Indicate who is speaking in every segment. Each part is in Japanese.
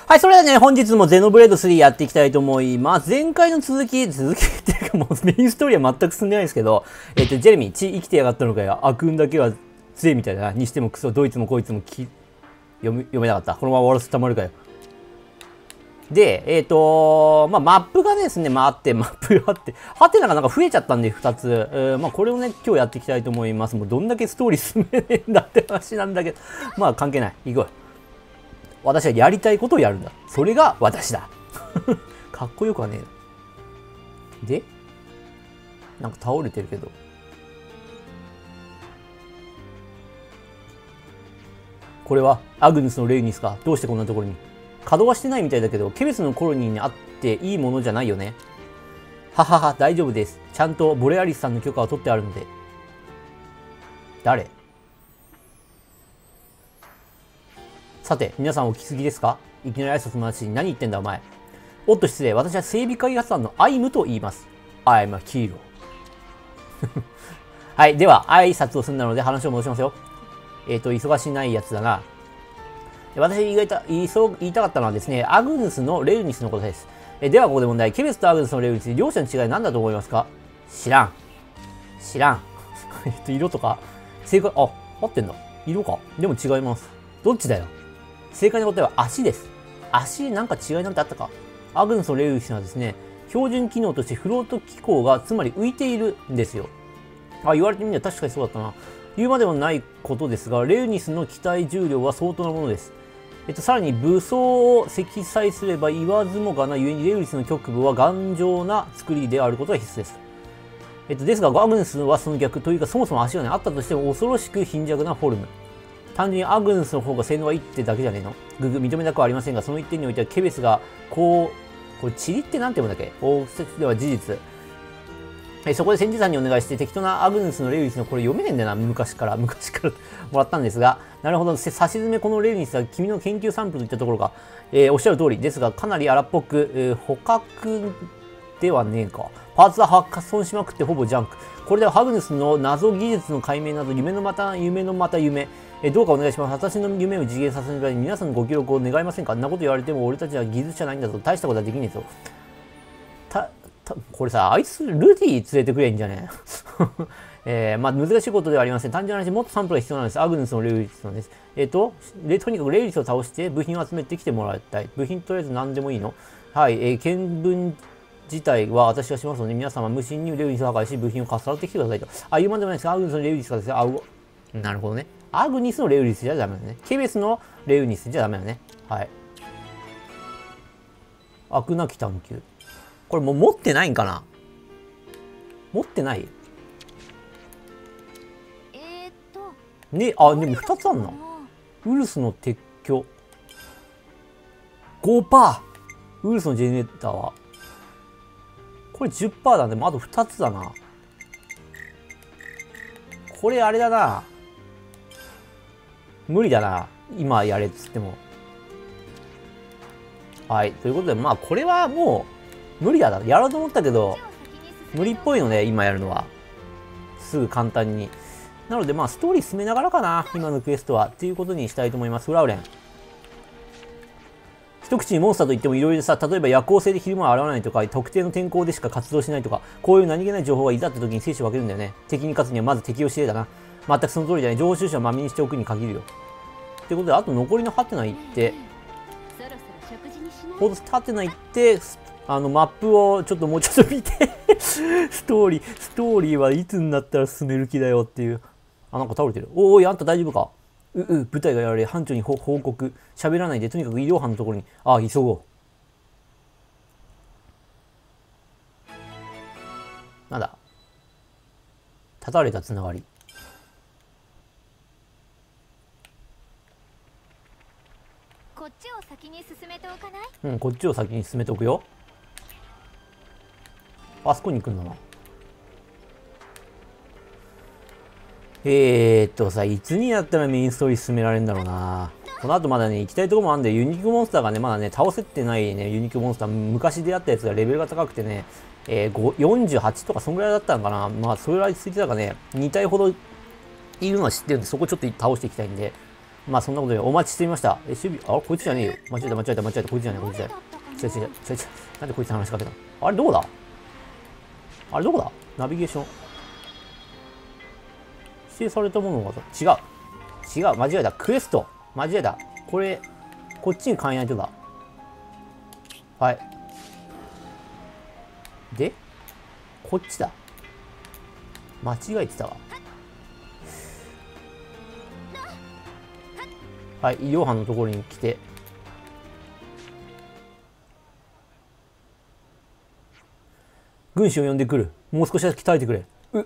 Speaker 1: はい、それではね、本日もゼノブレード3やっていきたいと思います。前回の続きっていうかもうメインストーリーは全く進んでないですけど、ジェレミー、生きてやがったのかよ。悪運だけは杖みたいだな。にしてもクソ、どいつもこいつも読めなかった。このまま終わらせてたまるかよ。で、まあ、マップがですね、マップがあって、ハテナがなんか増えちゃったんで、2つ。まあ、これをね、今日やっていきたいと思います。もうどんだけストーリー進めねえんだって話なんだけど、まあ、関係ない。行こう。私はやりたいことをやるんだ。それが私だ。かっこよくはねえな。で、なんか倒れてるけど。これはアグヌスのレイニスか。どうしてこんなところに。稼働はしてないみたいだけど、ケベスのコロニーにあっていいものじゃないよね。ははは、大丈夫です。ちゃんとボレアリスさんの許可を取ってあるので。誰？さて、皆さんお気づきですか？いきなり挨拶の話に何言ってんだお前。おっと失礼、私は整備開発団のアイムと言います。I'm a hero 。はい、では挨拶を済んだので話を戻しますよ。忙しないやつだな。私言いたかったのはですね、アグヌスのレウニスのことです。ではここで問題。ケベスとアグヌスのレウニス、両者の違い何だと思いますか？知らん。色とか、正解、あ、合ってんだ。色か。でも違います。どっちだよ。正解の答えは足です。足なんか違いなんてあったか。アグヌスのレウニスはですね、標準機能としてフロート機構がつまり浮いているんですよ。あ、言われてみれば確かにそうだったな。言うまでもないことですが、レウニスの機体重量は相当なものです。さらに武装を積載すれば言わずもがなゆえにレウニスの局部は頑丈な作りであることが必須です。ですが、アグヌスはその逆というか、そもそも足がね、あったとしても恐ろしく貧弱なフォルム。単純にアグヌスの方が性能がいいってだけじゃねえの？認めなくはありませんが、その一点においてはケベスがこれチリってなんて言うんだっけ？大説では事実。そこで先生さんにお願いして適当なアグヌスのレウニスのこれ読めねえんだよな、昔からもらったんですが、なるほど、差し詰めこのレウニスは君の研究サンプルといったところが、おっしゃる通りですが、かなり荒っぽく、捕獲ではねえか。パーツは破損しまくってほぼジャンク。これではハグヌスの謎技術の解明など夢のまた夢。どうかお願いします。私の夢を実現させるために皆さんのご協力を願いませんか？んなこと言われても俺たちは技術者ないんだぞ。大したことはできねえぞ。これさ、あいつルディ連れてくれんじゃねえ。まあ難しいことではありません。単純な話、もっとサンプルが必要なんです。アグヌスのレウリスのです。とにかくレウリスを倒して部品を集めてきてもらいたい。部品とりあえず何でもいいの？はい、見聞自体は私がしますので、皆様無心にレウリスを破壊し、部品をかっさらってきてくださいと。あ、言うまでもないですが、アグニスのレウリスがですね、なるほどね。アグニスのレウリスじゃダメだね。ケベスのレウニスじゃダメだね。はい。悪なき探求。これもう持ってないんかな？持ってない？ね、あ、でも2つあんな。ウルスの撤去。5%! ウルスのジェネレーターは。これ 10% なんで、あと2つだな。これあれだな。無理だな。今やれっつっても。はい。ということで、まあこれはもう無理だな。やろうと思ったけど、無理っぽいので、今やるのは。すぐ簡単に。なのでまあストーリー進めながらかな。今のクエストは。っていうことにしたいと思います。フラウレン。一口にモンスターといってもいろいろさ、例えば夜行性で昼間は現れないとか、特定の天候でしか活動しないとか、こういう何気ない情報がいざって時に生死を分けるんだよね。敵に勝つにはまず敵をしてだな。全くその通りだね。情報収集はまめにしておくに限るよ。ってことで、あと残りのハテナ行って、ハテナ行って、マップをちょっともうちょっと見てストーリーはいつになったら進める気だよっていう。あ、なんか倒れてる。おい、あんた大丈夫か？部隊がやられ、班長に報告。喋らないで、とにかく医療班のところに。ああ、急ごう。なんだ？断たれたつながり。
Speaker 2: こっちを先に進めておかない？
Speaker 1: うん、こっちを先に進めておくよ。あそこに行くんだな。さ、いつになったらメインストーリー進められるんだろうな。この後まだね、行きたいところもあるんで、ユニークモンスターがね、まだね、倒せてないね、ユニークモンスター、昔出会ったやつがレベルが高くてね、48とかそんぐらいだったのかな。まあ、それぐらいついてたかね、2体ほどいるのは知ってるんで、そこちょっと倒していきたいんで、 まあそんなことでお待ちしてみました。守備、あ、こいつじゃねえよ。間違えた、こいつじゃねえ、こいつじゃねえ。違う。なんでこいつ話しかけたの？あれどこだ？あれどこだ？ナビゲーション。指定されたものが違う、間違えた。クエスト。間違えた。これ、こっちに変えないとだ。はい。で、こっちだ。間違えてたわ。はい、医療班のところに来て。軍師を呼んでくる。もう少しだけ鍛えてくれ。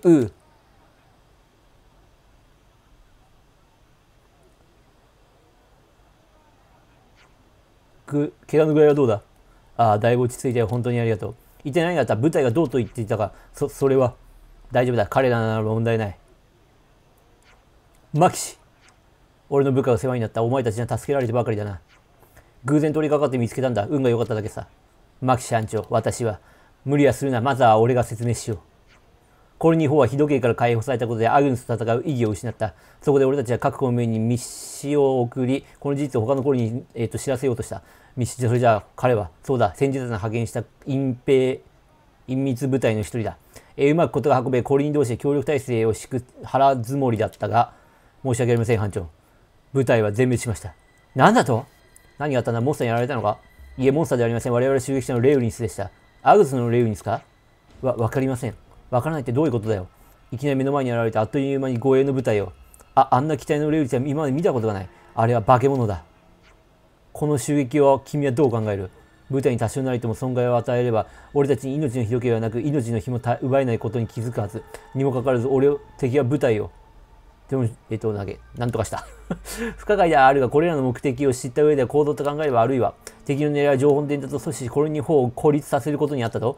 Speaker 1: 怪我の具合はどうだ？ああ、だいぶ落ち着いたよ。本当にありがとう。一体何があった？部隊がどうと言っていたか。それは。大丈夫だ。彼らなら問題ない。マキシ。俺の部下が世話になった。お前たちには助けられてばかりだな。偶然通りかかって見つけたんだ。運が良かっただけさ。マキシ班長、私は。無理はするな。まずは俺が説明しよう。コルニー4はヒドケイから解放されたことでアグンスと戦う意義を失った。そこで俺たちは各公務員に密使を送り、この事実を他のコルニーに、知らせようとした。密使、それじゃあ彼は、そうだ、先日派遣した隠密部隊の一人だ。うまくことが運べ、コルニー同士で協力体制を敷く腹積もりだったが、申し訳ありません、班長。部隊は全滅しました。なんだと？何があったんだ？モンスターにやられたのか？いえ、モンスターではありません。我々襲撃したのレウニスでした。アグスのレウニスか？わかりません。わからないってどういうことだよ。いきなり目の前に現れてあっという間に護衛の部隊を。あんな機体のレウニスは今まで見たことがない。あれは化け物だ。この襲撃を君はどう考える？部隊に多少なりとも損害を与えれば、俺たちに命の火時計はなく、命の火も奪えないことに気づくはず。にもかかわらず、敵は部隊を。でも、なんとかした。不可解ではあるが、これらの目的を知った上で行動と考えれば、あるいは、敵の狙いは情報の伝達を阻止し、コロニー4を孤立させることにあったと。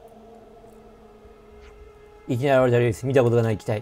Speaker 1: いきなり現れたレース、見たことがない機体。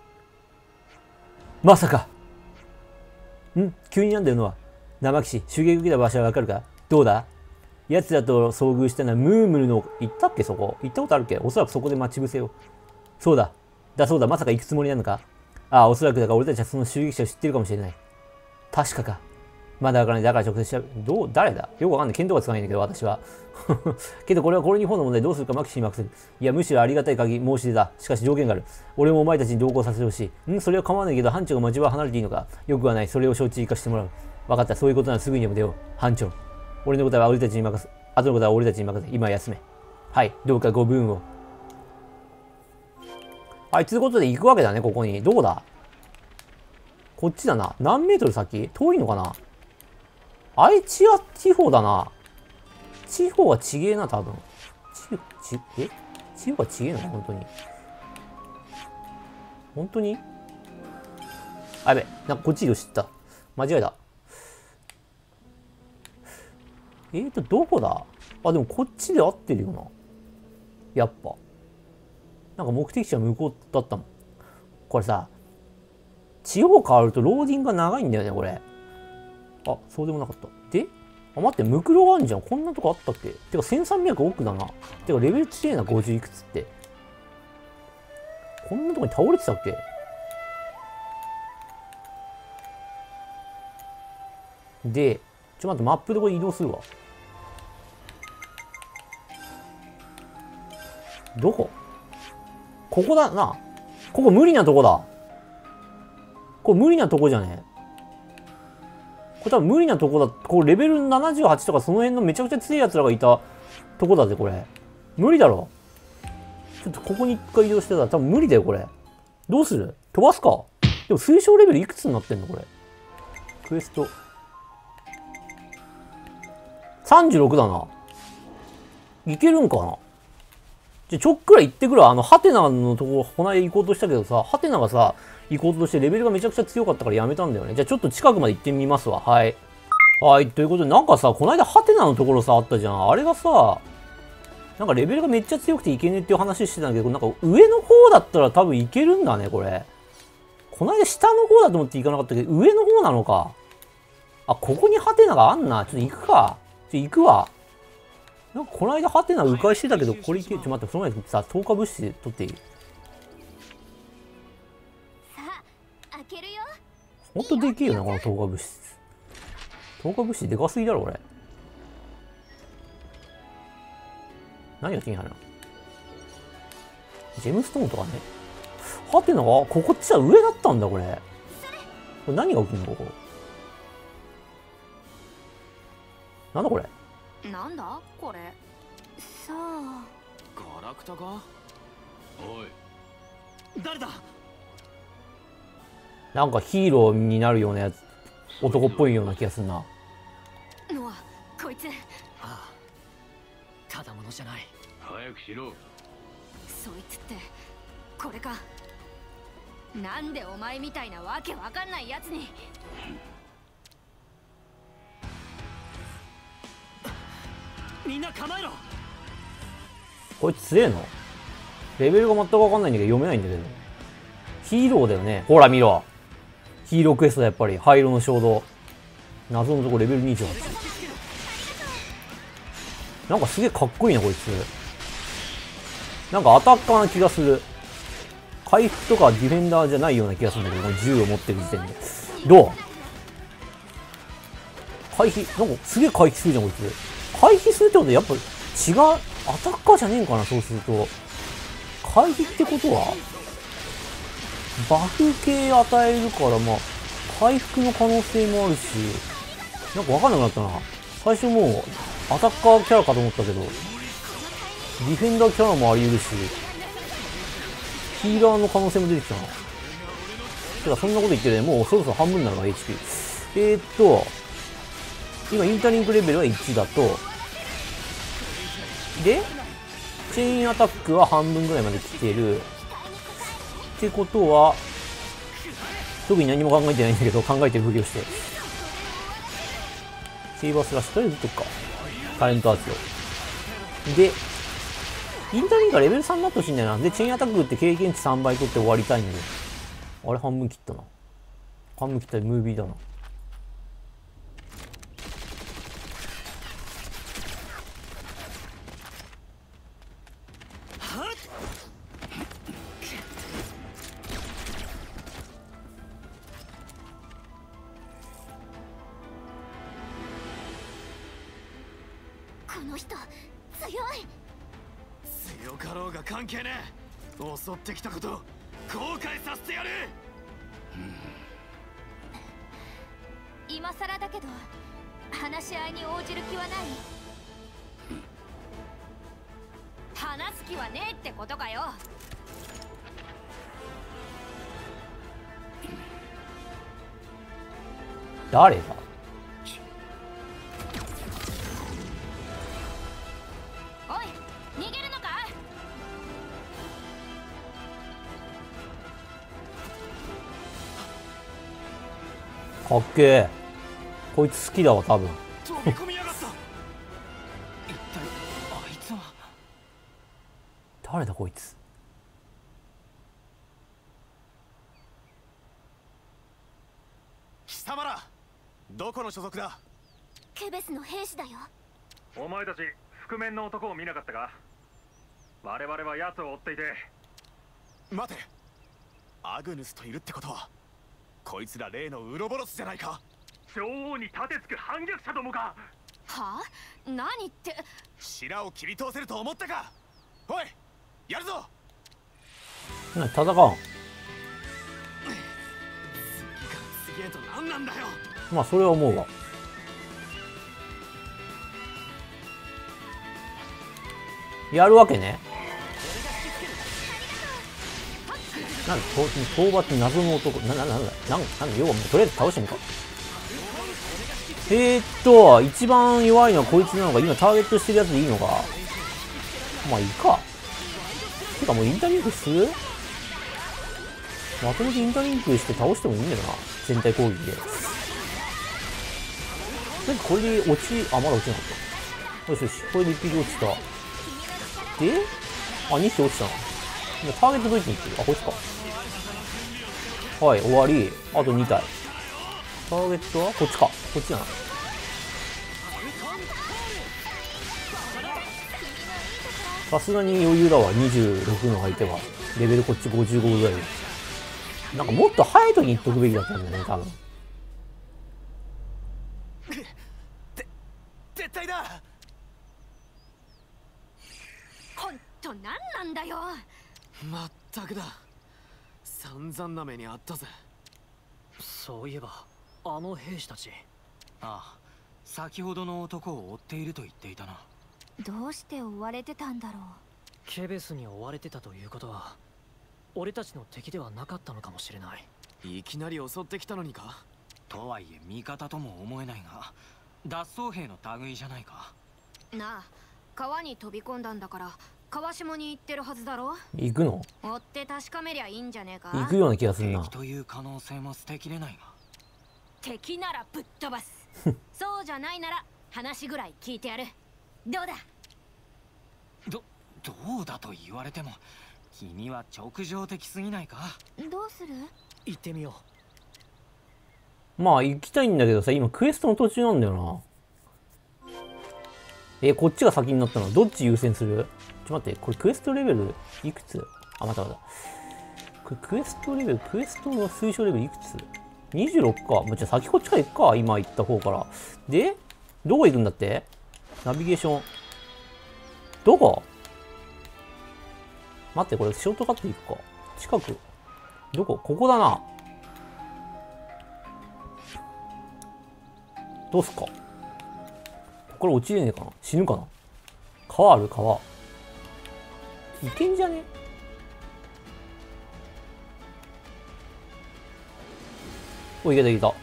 Speaker 1: まさか。急になんだよのは。生騎士、襲撃受けた場所はわかるか？どうだ？奴らと遭遇したのはムームルの、行ったっけそこ？行ったことあるっけ？おそらくそこで待ち伏せを。そうだ。まさか行くつもりなのか？ああ、おそらくだが俺たちはその襲撃者を知ってるかもしれない。確かか。まだわからない。だから直接調べ、誰だ？よくわかんない。見当がつかないんだけど、私は。けどこれはこれに方の問題どうするかマキシに任せる。いや、むしろありがたい限り申し出だ。しかし条件がある。俺もお前たちに同行させてほしい。それは構わないけど、班長が町場離れていいのか？よくはない。それを承知生かしてもらう。わかった。そういうことならすぐにでも出よう。班長。俺のことは俺たちに任せ。後のことは俺たちに任せ。今は休め。はい。どうかご分を。はい。ということで行くわけだね、ここに。どこだ？こっちだな。何メートル先？遠いのかな？愛知は地方だな。地方はちげえな、多分。地方はちげえな、本当に。本当に？あ、やべ。なんかこっち移動してた。間違えた。どこだ？あ、でもこっちで合ってるよな。やっぱ。なんか目的地は向こうだったもん。これさ、地方変わるとローディングが長いんだよね、これ。あ、そうでもなかった。で、待って、ムクロがあんじゃん。こんなとこあったっけ？てか1300奥だな。てかレベル強いな、50いくつって。こんなとこに倒れてたっけ？で、待って、マップでこれ移動するわ。どこ？ここだな。ここ無理なとこだ。これ無理なとこじゃね？これ多分無理なとこだ。これレベル78とかその辺のめちゃくちゃ強い奴らがいたとこだぜ、これ。無理だろ。ちょっとここに一回移動してたら多分無理だよ、これ。どうする？飛ばすか？でも推奨レベルいくつになってんのこれ。クエスト。36だな。いけるんかな？じゃ、ちょっくらい行ってくるわ。ハテナのとこ、こない行こうとしたけどさ、ハテナがさ、行こうとしてレベルがめちゃくちゃ強かったからやめたんだよね。じゃあちょっと近くまで行ってみますわ。はい。はい、ということで、なんかさ、こないだハテナのところさ、あったじゃん。あれがさ、なんかレベルがめっちゃ強くていけねえっていう話してたんだけど、なんか上の方だったら多分いけるんだね、これ。こないだ下の方だと思って行かなかったけど、上の方なのか。あ、ここにハテナがあんな。ちょっと行くか。行くわ。なんかこの間ハテナ迂回してたけど、これいける。待って、その前にさ、透過物質で取っていい？
Speaker 2: さあ開けるよ。
Speaker 1: ほんとできるよな、この透過物質。 透過物資でかすぎだろ、これ。何が手に入るの？ジェムストーンとかね。はてなが、こっちは上だったんだ、これ。これ何が起きるの、ここ。なんだこれ。
Speaker 2: なんだこれ。さあ。
Speaker 3: ガラクタか。おい。誰だ。
Speaker 1: なんかヒーローになるようなやつ、男っぽいような気がするな。
Speaker 2: ノア、こいつ。
Speaker 3: ああ。ただものじゃない。早くしろ。
Speaker 2: そいつってこれか。なんでお前みたいなわけわかんないやつに。
Speaker 3: みんな構えろ。
Speaker 1: こいつ強えの？レベルが全くわかんないんだけど読めないんだけど。ヒーローだよね。ほら見ろ。ヒーロークエストだやっぱり。灰色の衝動。謎のとこレベル28。なんかすげえかっこいいなこいつ。なんかアタッカーな気がする。回復とかディフェンダーじゃないような気がするんだけど、この銃を持ってる時点で。どう？回避、なんかすげえ回避するじゃんこいつ。回避するってことはやっぱ違う、アタッカーじゃねえんかな、そうすると。回避ってことはバフ系与えるから、まあ、回復の可能性もあるし、なんかわかんなくなったな。最初もう、アタッカーキャラかと思ったけど、ディフェンダーキャラもあり得るし、ヒーラーの可能性も出てきたな。てか、そんなこと言ってね、もうそろそろ半分になるな、HP。今、インターリンクレベルは1だと、で、チェーンアタックは半分ぐらいまで来てる。ってことは、特に何も考えてないんだけど、考えてるふりをして。セイバースラッシュとりあえずとくか。タレントアーチを。で、インターリンクがレベル3になってほしいんだよな。で、チェーンアタックって経験値3倍取って終わりたいんで。あれ、半分切ったな。半分切ったらムービーだな。
Speaker 2: この人強い。
Speaker 3: 強かろうが関係ねえ。襲ってきたこと後悔させてやる。
Speaker 2: 今さらだけど話し合いに応じる気はない。話す気はねえってことかよ。
Speaker 1: 誰だ？
Speaker 2: おい、逃げるのか？
Speaker 1: かっけえ。こいつ好きだわ、多分。
Speaker 3: 飛び込みやがった。一体あいつは
Speaker 1: 誰だこいつ。
Speaker 3: 貴様らどこの所属だ？
Speaker 2: ケベスの兵士だよ。
Speaker 4: お前たち覆面の男を見なかったか？我々は奴を追っていて。
Speaker 3: 待て、アグヌスといるってことはこいつら例のウロボロスじゃないか。
Speaker 4: 女王に盾つく反逆者どもか。
Speaker 2: はあ？何って。
Speaker 3: 白を切り通せると思ったか。おい、やるぞ。
Speaker 1: な、戦わん。
Speaker 3: 次から次へと何なんだよ。
Speaker 1: まあ、それは思うわ。やるわけね。なんだ、討伐謎の男。なんだ、要はもうとりあえず倒してみか。一番弱いのはこいつなのか、今ターゲットしてるやつでいいのか。まあいいか。てかもうインターリンクする？まとめてインターリンクして倒してもいいんだよな。全体攻撃で。なんかこれで落ち、あ、まだ落ちなかった。よしよし、これで1匹落ちた。で、あ、2匹落ちたな。今ターゲットどうやっていってる？あ、こいつか。はい、終わり。あと2体。ターゲットはこっちか。こっちじゃない。さすがに余裕だわ。26の相手は。レベルこっち55ぐらい。なんかもっと早い時に言っとくべきだったんだよね、多分。
Speaker 3: 解だ。
Speaker 2: ほんと何なんだよ。
Speaker 3: まったくだ。散々な目にあったぜ。
Speaker 5: そういえばあの兵士たち。ああ、先ほどの男を追っていると言っていたな。
Speaker 2: どうして追われてたんだろう。
Speaker 5: ケベスに追われてたということは俺たちの敵ではなかったのかもしれない。
Speaker 3: いきなり襲ってきたのにか。
Speaker 5: とはいえ味方とも思えないが、脱走兵の類じゃないか。
Speaker 2: なあ、川に飛び込んだんだから川下に行ってるはずだろ。
Speaker 1: 行くの？
Speaker 2: 追って確かめりゃいいんじゃねえか。
Speaker 1: 行くような気がするな。
Speaker 5: 敵という可能性も捨てきれないが。
Speaker 2: 敵ならぶっ飛ばす。そうじゃないなら話ぐらい聞いてやる。どうだ。
Speaker 5: どうだと言われても君は直情的すぎないか。
Speaker 2: どうする？
Speaker 5: 行ってみよ
Speaker 1: まあ行きたいんだけどさ、今クエストの途中なんだよな。こっちが先になったの？どっち優先する？ちょっと待って、これクエストレベルいくつ？あ、また。これクエストレベル、クエストの推奨レベルいくつ？ 26 か。じゃあ先こっちから行くか、今行った方から。で、どこ行くんだって？ナビゲーション。どこ？待って、これショートカット行くか。近く。どこ？ここだな。どうすっか？これ落ちれねえかな？死ぬかな？川ある？川。いけんじゃね？お、いけたいけた。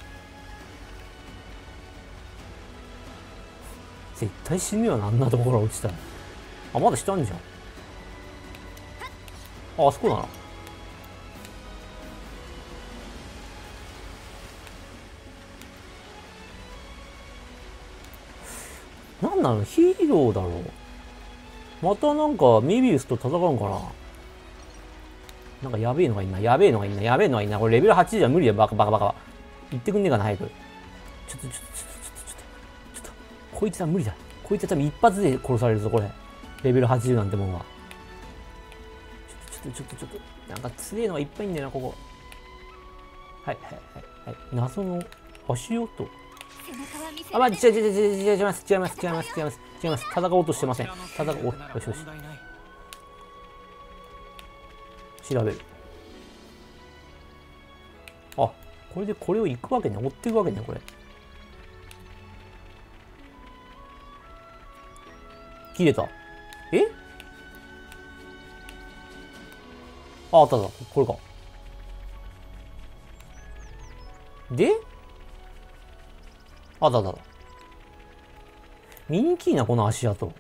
Speaker 1: 絶対死ぬよな、あんなところから落ちたら。あ、まだ下あんじゃん。あそこだな。なんなの？ヒーローだろう。またなんかメビウスと戦うんかな。なんかやべえのがいんな。やべえのがいんな。やべえのがいんな。これレベル8じゃ無理だよ。バカバカバカ。言ってくんねえかな、早く。ちょっと。こいつは無理だ。こいつは多分一発で殺されるぞ、これ。レベル80なんてもんは。ちょっと。なんか強えのがいっぱいいんだよな、ここ。はい。謎の足音。あ、違います。戦おうとしてません。よし。調べる。あ、これでこれを行くわけね。追っていくわけね、これ。切れた。あった。これか。であった。見にきいな、この足跡。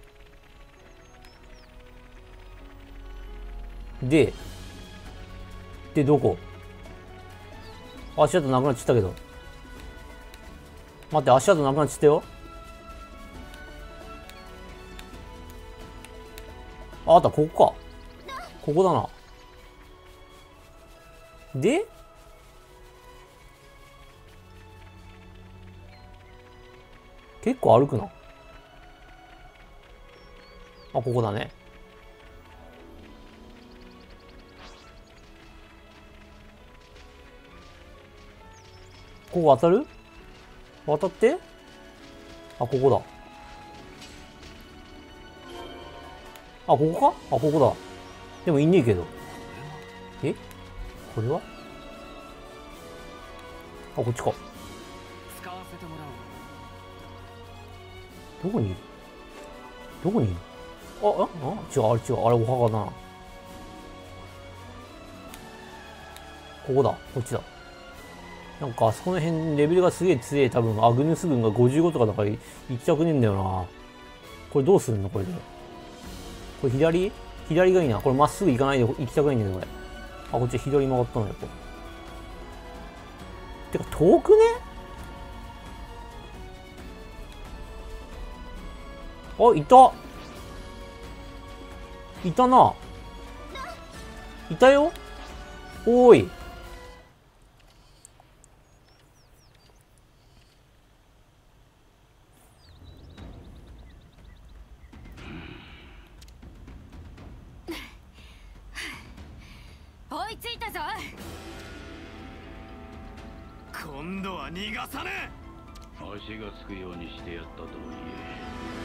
Speaker 1: で、どこ？足跡なくなっちゃったけど。待って、足跡なくなっちゃったよ。あった、ここか。ここだな。で結構歩くな。あ、ここだね。ここ渡る？渡って？あ、ここだ。あ、ここか？あ、ここだ。でもいんねえけど。これは？あ、こっちか。
Speaker 5: 使わせてもら
Speaker 1: どこにいる？違う。あれ、お墓だな。ここだ。こっちだ。なんか、あそこの辺、レベルがすげえ強い。多分、アグヌス軍が55とかだから行きたくねえんだよな。これどうするのこれで。これ左がいいな。これまっすぐ行かないで行きたくないんだけど、これ。あ、こっち左曲がったのよ。てか、遠くね？あ、いたな。いたよ。おーい。
Speaker 2: 追いついたぞ。
Speaker 3: 今度は逃がさね
Speaker 6: 足がつくようにしてやったとはいえ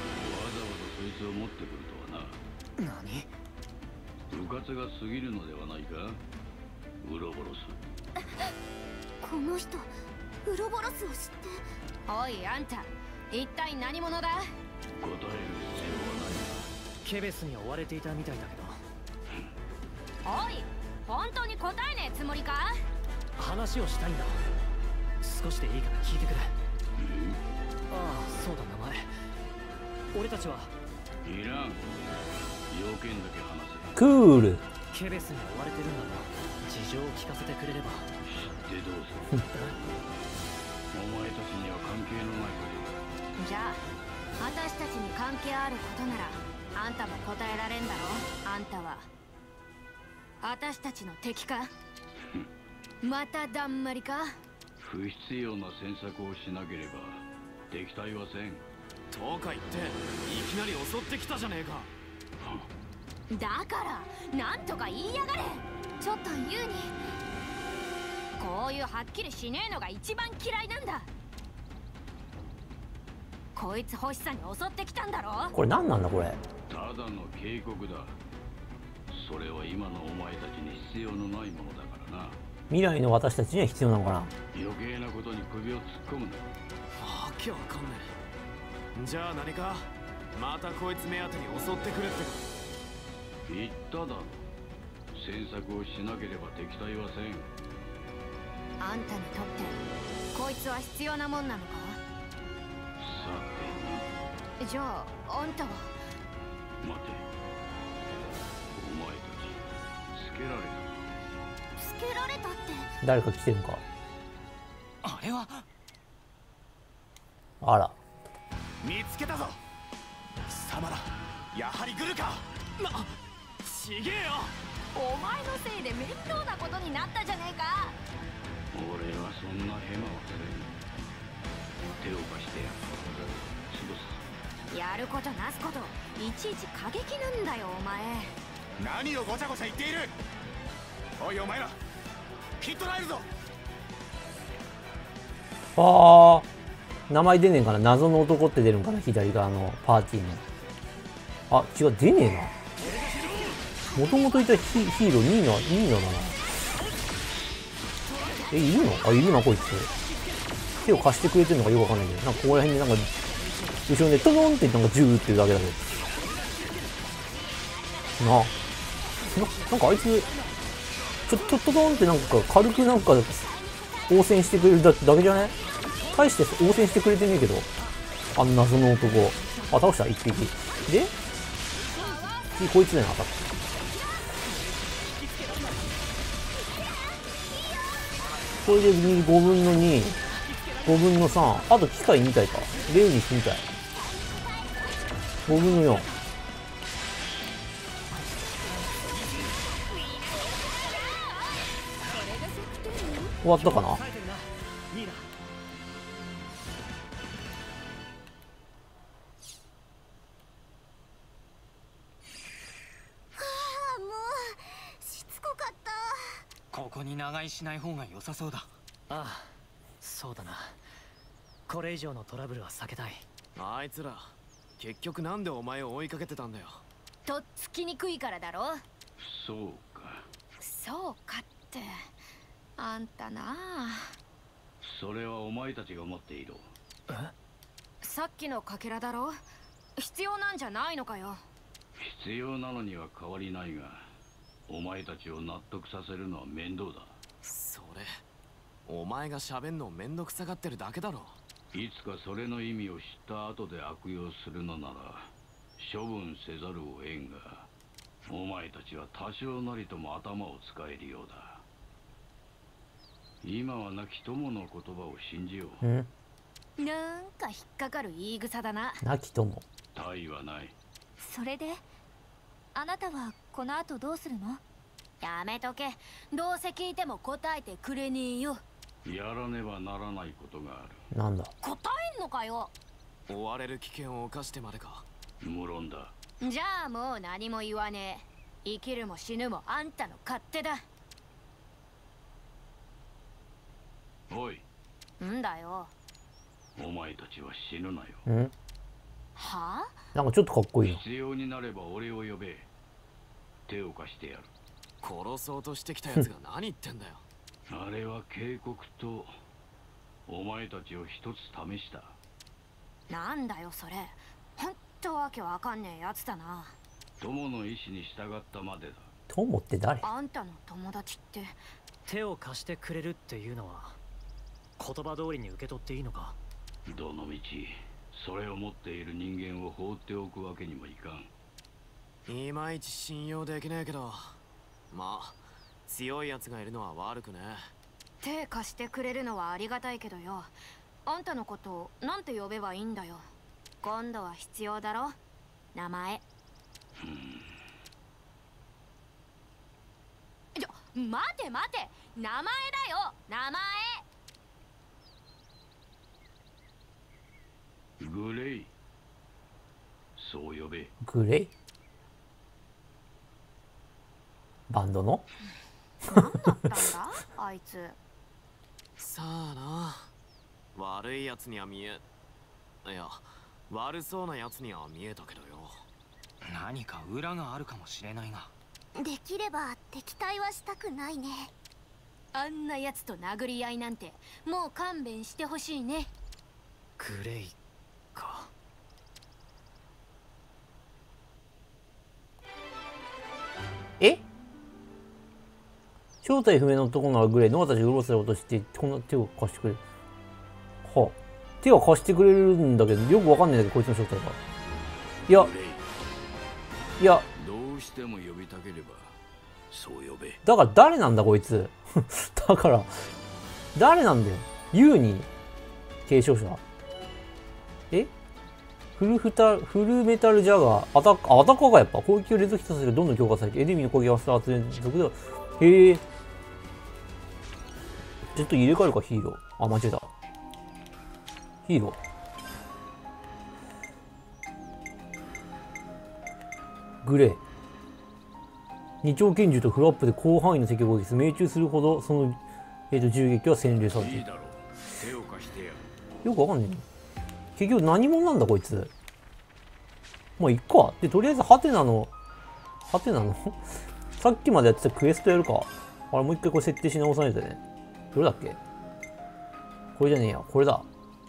Speaker 6: つを持ってくるとはな。
Speaker 5: 何？
Speaker 6: 迂闊が過ぎるのではないか、ウロボロス。
Speaker 2: この人ウロボロスを知って。おいあんた、一体何者だ？
Speaker 6: 答える必要はないが。
Speaker 5: ケベスに追われていたみたいだけど。
Speaker 2: おい、本当に答えねえつもりか？
Speaker 5: 話をしたいんだ。少しでいいから聞いてくれ。ああ、そうだ、名前。俺たちはい
Speaker 6: らん。要件だけ話せ。
Speaker 1: クール。
Speaker 5: ケベスに追われてるんだが、事情を聞かせてくれれば。
Speaker 6: 知ってどうする？お前たちには関係のないことだ。
Speaker 2: じゃあ私たちに関係あることならあんたも答えられんだろ。あんたは私たちの敵か？まただんまりか？
Speaker 6: 不必要な詮索をしなければ敵対はせん。
Speaker 3: とか言っていきなり襲ってきたじゃねえか。
Speaker 2: だからなんとか言いやがれ。ちょっとユウにこういうはっきりしねえのが一番嫌いなんだ。こいつ欲しさに襲ってきたんだろ。
Speaker 1: これ何なんだこれ。
Speaker 6: ただの警告だ。それは今のお前たちに必要のないものだからな。
Speaker 1: 未来の私たちには必要なのかな。
Speaker 6: 余計なことに首を突っ込むな。
Speaker 3: わけわかんねえ。じゃあ何かまたこいつ目当てに襲ってくれってか。
Speaker 6: 言っただろ。詮索をしなければ敵対はせん。
Speaker 2: あんたにとってこいつは必要なもんなのか？
Speaker 6: さて
Speaker 2: じゃああんたは。
Speaker 6: 待て。お前たちつけられた。
Speaker 2: つけられたって。
Speaker 1: 誰か来てるのか。
Speaker 5: あれは。
Speaker 1: あら。
Speaker 3: 見つけたぞ貴様ら。やはりグルか。ちげえよ。
Speaker 2: お前のせいで面倒なことになったじゃねえか。
Speaker 6: 俺はそんなヘマはせん。手を貸して潰す。
Speaker 2: やることなすこといちいち過激なんだよお前。
Speaker 3: 何をごちゃごちゃ言っている。おいお前らヒットライルぞ。
Speaker 1: ああ、名前出ねえかな。謎の男って出るんかな、左側のパーティーの。あ、違う、出ねえな。もともといたヒーローニーナだな。いるの？あ、いるな、こいつ。手を貸してくれてるのかよくわかんないけど、なんかここら辺になんか、後ろでトロンってなんかジューっていうだけだけど。なんかあいつ、トロンってなんか軽くなんか、応戦してくれるだけじゃね？大して応戦してくれてねえけど。あの謎の男。あ、倒した、一匹。で次、こいつだよな、当たった。これで5分の2、5分の3、あと機械2体か。レウニス2体。5分の4。終わったかな。
Speaker 2: ああもうしつこかった。
Speaker 5: ここに長居しない方が良さそうだ。ああ、そうだな。これ以上のトラブルは避けたい。
Speaker 3: あいつら結局なんでお前を追いかけてたんだよ。
Speaker 2: とっつきにくいからだろ。
Speaker 6: そうか。
Speaker 2: そうかってあんたなあ。
Speaker 6: それはお前たちが持っていろ。
Speaker 2: さっきのかけらだろ。必要なんじゃないのかよ。
Speaker 6: 必要なのには変わりないが、お前たちを納得させるのは面倒だ。
Speaker 3: それお前が喋んのめんどくさがってるだけだろ。
Speaker 6: いつかそれの意味を知った後で悪用するのなら処分せざるを得んが、お前たちは多少なりとも頭を使えるようだ。今は亡き友の言葉を信じよう。
Speaker 1: ん？
Speaker 2: なんか引っかかる言い草だな。
Speaker 1: 亡き友。
Speaker 6: 他意はない。
Speaker 2: それであなたはこの後どうするの？やめとけ。どうせ聞いても答えてくれねえよ。
Speaker 6: やらねばならないことがある。
Speaker 1: なんだ。
Speaker 2: 答えんのかよ。
Speaker 3: 追われる危険を冒してまでか。
Speaker 6: 無論だ。
Speaker 2: じゃあもう何も言わねえ。生きるも死ぬもあんたの勝手だ。
Speaker 6: おい、
Speaker 2: んだよ。
Speaker 6: お前たちは死ぬなよ。
Speaker 1: ん？
Speaker 2: はあ？
Speaker 1: なんかちょっとかっこいいな。
Speaker 6: 必要になれば俺を呼べ。手を貸してやる。
Speaker 7: 殺そうとしてきたやつが何言ってんだよ。
Speaker 6: あれは警告とお前たちを一つ試した。
Speaker 2: なんだよそれ。ほんとわけわかんねえやつだな。
Speaker 6: 友の意志に従ったまでだ。
Speaker 1: 友って誰？
Speaker 2: あんたの友達って。
Speaker 5: 手を貸してくれるっていうのは言葉通りに受け取っていいのか？
Speaker 6: どのみちそれを持っている人間を放っておくわけにもいかん。
Speaker 7: いまいち信用できねえけど、まあ強いやつがいるのは悪くね。
Speaker 2: 手貸してくれるのはありがたいけどよ。あんたのことをなんて呼べばいいんだよ。今度は必要だろ、名前。待て待て、名前だよ、名前。
Speaker 6: グレイ、そう呼べ。
Speaker 1: グレイ？バンドの？
Speaker 2: 何だったんだあいつ。
Speaker 7: さあな、悪いやつには見え、いや悪そうなやつには見えたけどよ。
Speaker 8: 何か裏があるかもしれないが。
Speaker 2: できれば敵対はしたくないね。あんなやつと殴り合いなんてもう勘弁してほしいね。
Speaker 5: グレイか。
Speaker 1: え？正体不明の男ならグレイ、ノアたちがうろせろとしてこんな手を貸してくれる。はあ、手を貸してくれるんだけどよくわかんないんだけど、こいつの正体が。いや
Speaker 6: どうしても呼びたければそう呼べ。
Speaker 1: だから誰なんだこいつ。だから誰なんだよ。ユーに継承者。フルメタルジャガーアタッカーがやっぱ攻撃を連続ヒットするどんどん強化されてエネミーの攻撃を発連続で。へえ、ちょっと入れ替えるか。ヒーロー、あ間違えた。ヒーローグレー、二丁拳銃とフラップで広範囲の敵を攻撃する。命中するほどその、銃撃は洗練されている。
Speaker 6: いいだろう、手を貸してやる。
Speaker 1: よくわかんない。結局何者なんだこいつ。もういっか。でとりあえずハテナのさっきまでやってたクエストやるか。あれもう一回これ設定し直さないとね。どれだっけ。これじゃねえや、これだ。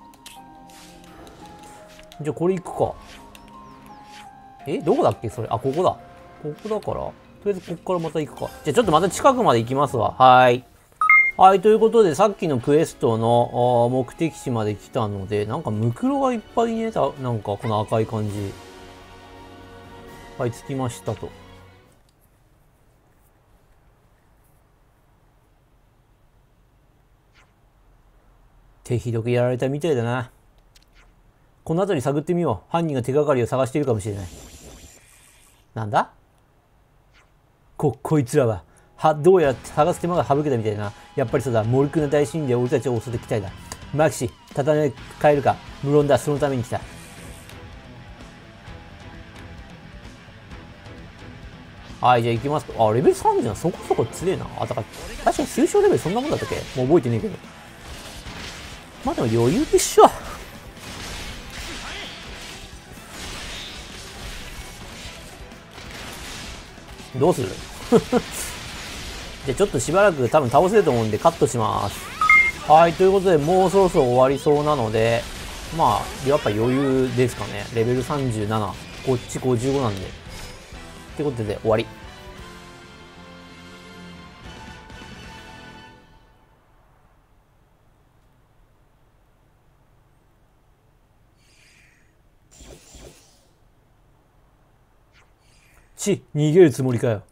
Speaker 1: じゃあこれ行くか。どこだっけそれ。あ、ここだ。ここだから、とりあえずここからまた行くか。じゃあちょっとまた近くまで行きますわ。はい。はい、ということで、さっきのクエストの目的地まで来たので、なんかムクロがいっぱいね、なんかこの赤い感じ。はい、着きましたと。手ひどくやられたみたいだな。この辺り探ってみよう。犯人が手がかりを探しているかもしれない。なんだ？こいつらは、どうやら探す手間が省けたみたいだな。やっぱりそうだ、モルクの大神で俺たちを襲ってきたいだ。マキシ、戦い変えるか。無論だ、そのために来た。はい、じゃあ行きますか。あ、レベル30な、そこそこ強えな。あ、だから、確かに推奨レベルそんなもんだったっけ？もう覚えてねえけど。まあでも余裕でしょ。どうする？じゃあちょっとしばらく多分倒せると思うんでカットします。はい、ということでもうそろそろ終わりそうなので、まあやっぱ余裕ですかね。レベル37、こっち55なんで。ってことで終わり。逃げるつもりかよ。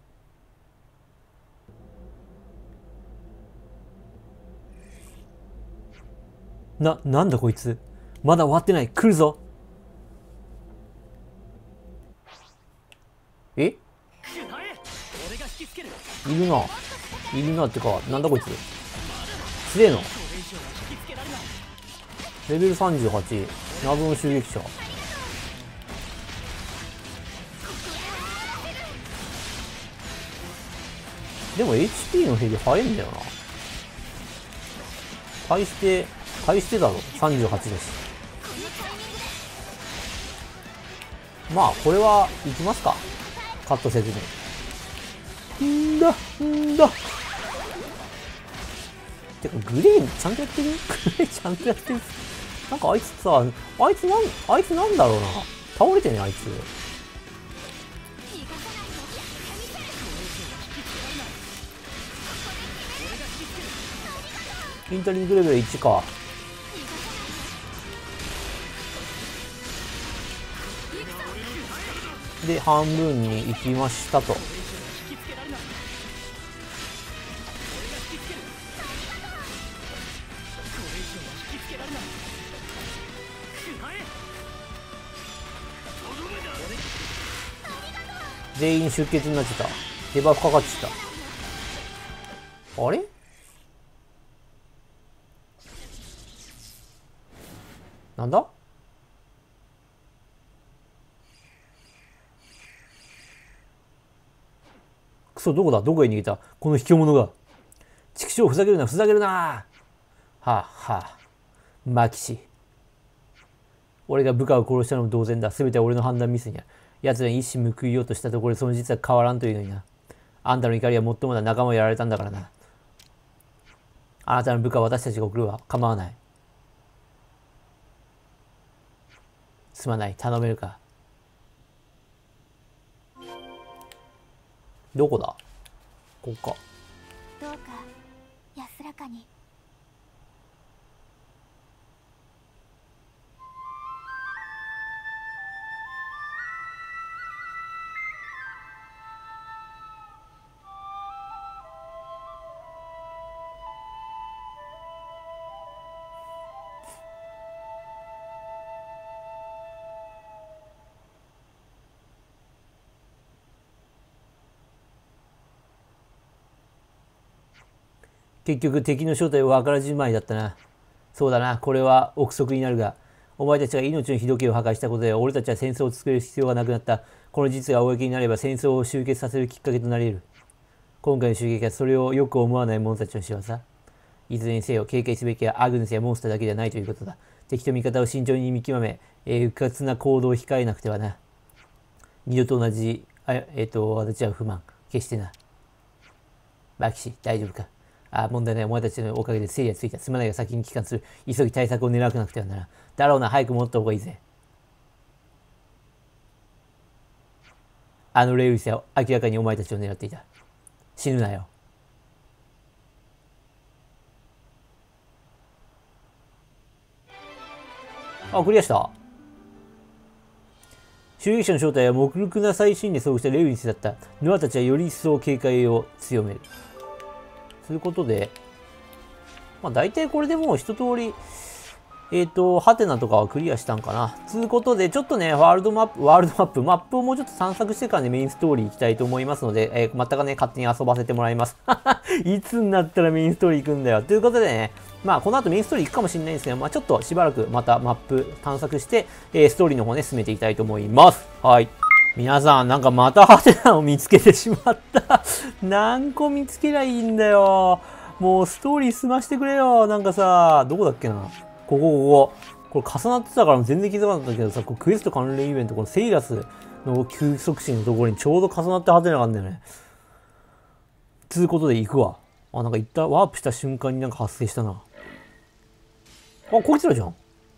Speaker 1: なんだこいつ。まだ終わってない。来るぞ。いるな。いるなってか、なんだこいつ。強えの。レベル38、謎の襲撃者。でも HP の減り早いんだよな。対してだろ、38だし。 まあ、これは、いきますか。カットせずに。んだ。てか、グレーちゃんとやってるグレーちゃんとやってる。なんかあいつさ、あいつなんだろうな。倒れてね、あいつ。インタリングレベル1か。で、半分に行きましたと。全員出血になっちゃった。デバフかかっちゃった。あれ？なんだ？クソ、どこだ？どこへ逃げた？この卑怯者が。畜生、ふざけるな、ふざけるな。はあ、はあ。マキシ。俺が部下を殺したのも同然だ。すべては俺の判断ミスにある。奴らに一矢報いようとしたところでその実は変わらんというのにな。あんたの怒りはもっともだ仲間をやられたんだからな。あなたの部下は私たちが送るわ。構わない。すまない。頼めるか。どこだ？ここか。
Speaker 2: どうか安らかに。
Speaker 1: 結局敵の正体は分からじまいだったな。そうだな、これは憶測になるが、お前たちが命の日時計を破壊したことで俺たちは戦争を作る必要がなくなった。この事実が公になれば戦争を終結させるきっかけとなり得る。今回の襲撃はそれをよく思わない者たちの仕業。いずれにせよ警戒すべきはアグネスやモンスターだけではないということだ。敵と味方を慎重に見極め、うかつな行動を控えなくてはな。二度と同じ、私は不満。決してな。マキシ、大丈夫か？問題ない。お前たちのおかげで誠意がついた。すまないが先に帰還する。急ぎ対策を狙わなくてはならん。だろうな。早く戻った方がいいぜ。あのレイウスは明らかにお前たちを狙っていた。死ぬなよ。クリアした。襲撃者の正体は木録な最新で遭遇したレイウスだった。ノアたちはより一層警戒を強める。ということで、まあ大体これでもう一通り、ハテナとかはクリアしたんかな。ということで、ちょっとね、マップをもうちょっと散策してからね、メインストーリー行きたいと思いますので、またね、勝手に遊ばせてもらいます。いつになったらメインストーリー行くんだよ。ということでね、まあこの後メインストーリー行くかもしれないんですけど、まあちょっとしばらくまたマップ探索して、ストーリーの方ね、進めていきたいと思います。はい。皆さん、なんかまたハテナを見つけてしまった。何個見つけりゃいいんだよ。もうストーリー済ましてくれよ。なんかさ、どこだっけな。これ重なってたから全然気づかなかったけどさ、クエスト関連イベント、このセイラスの急速心のところにちょうど重なってハテナがあるんだよね。つうことで行くわ。なんかワープした瞬間になんか発生したな。こいつらじゃん。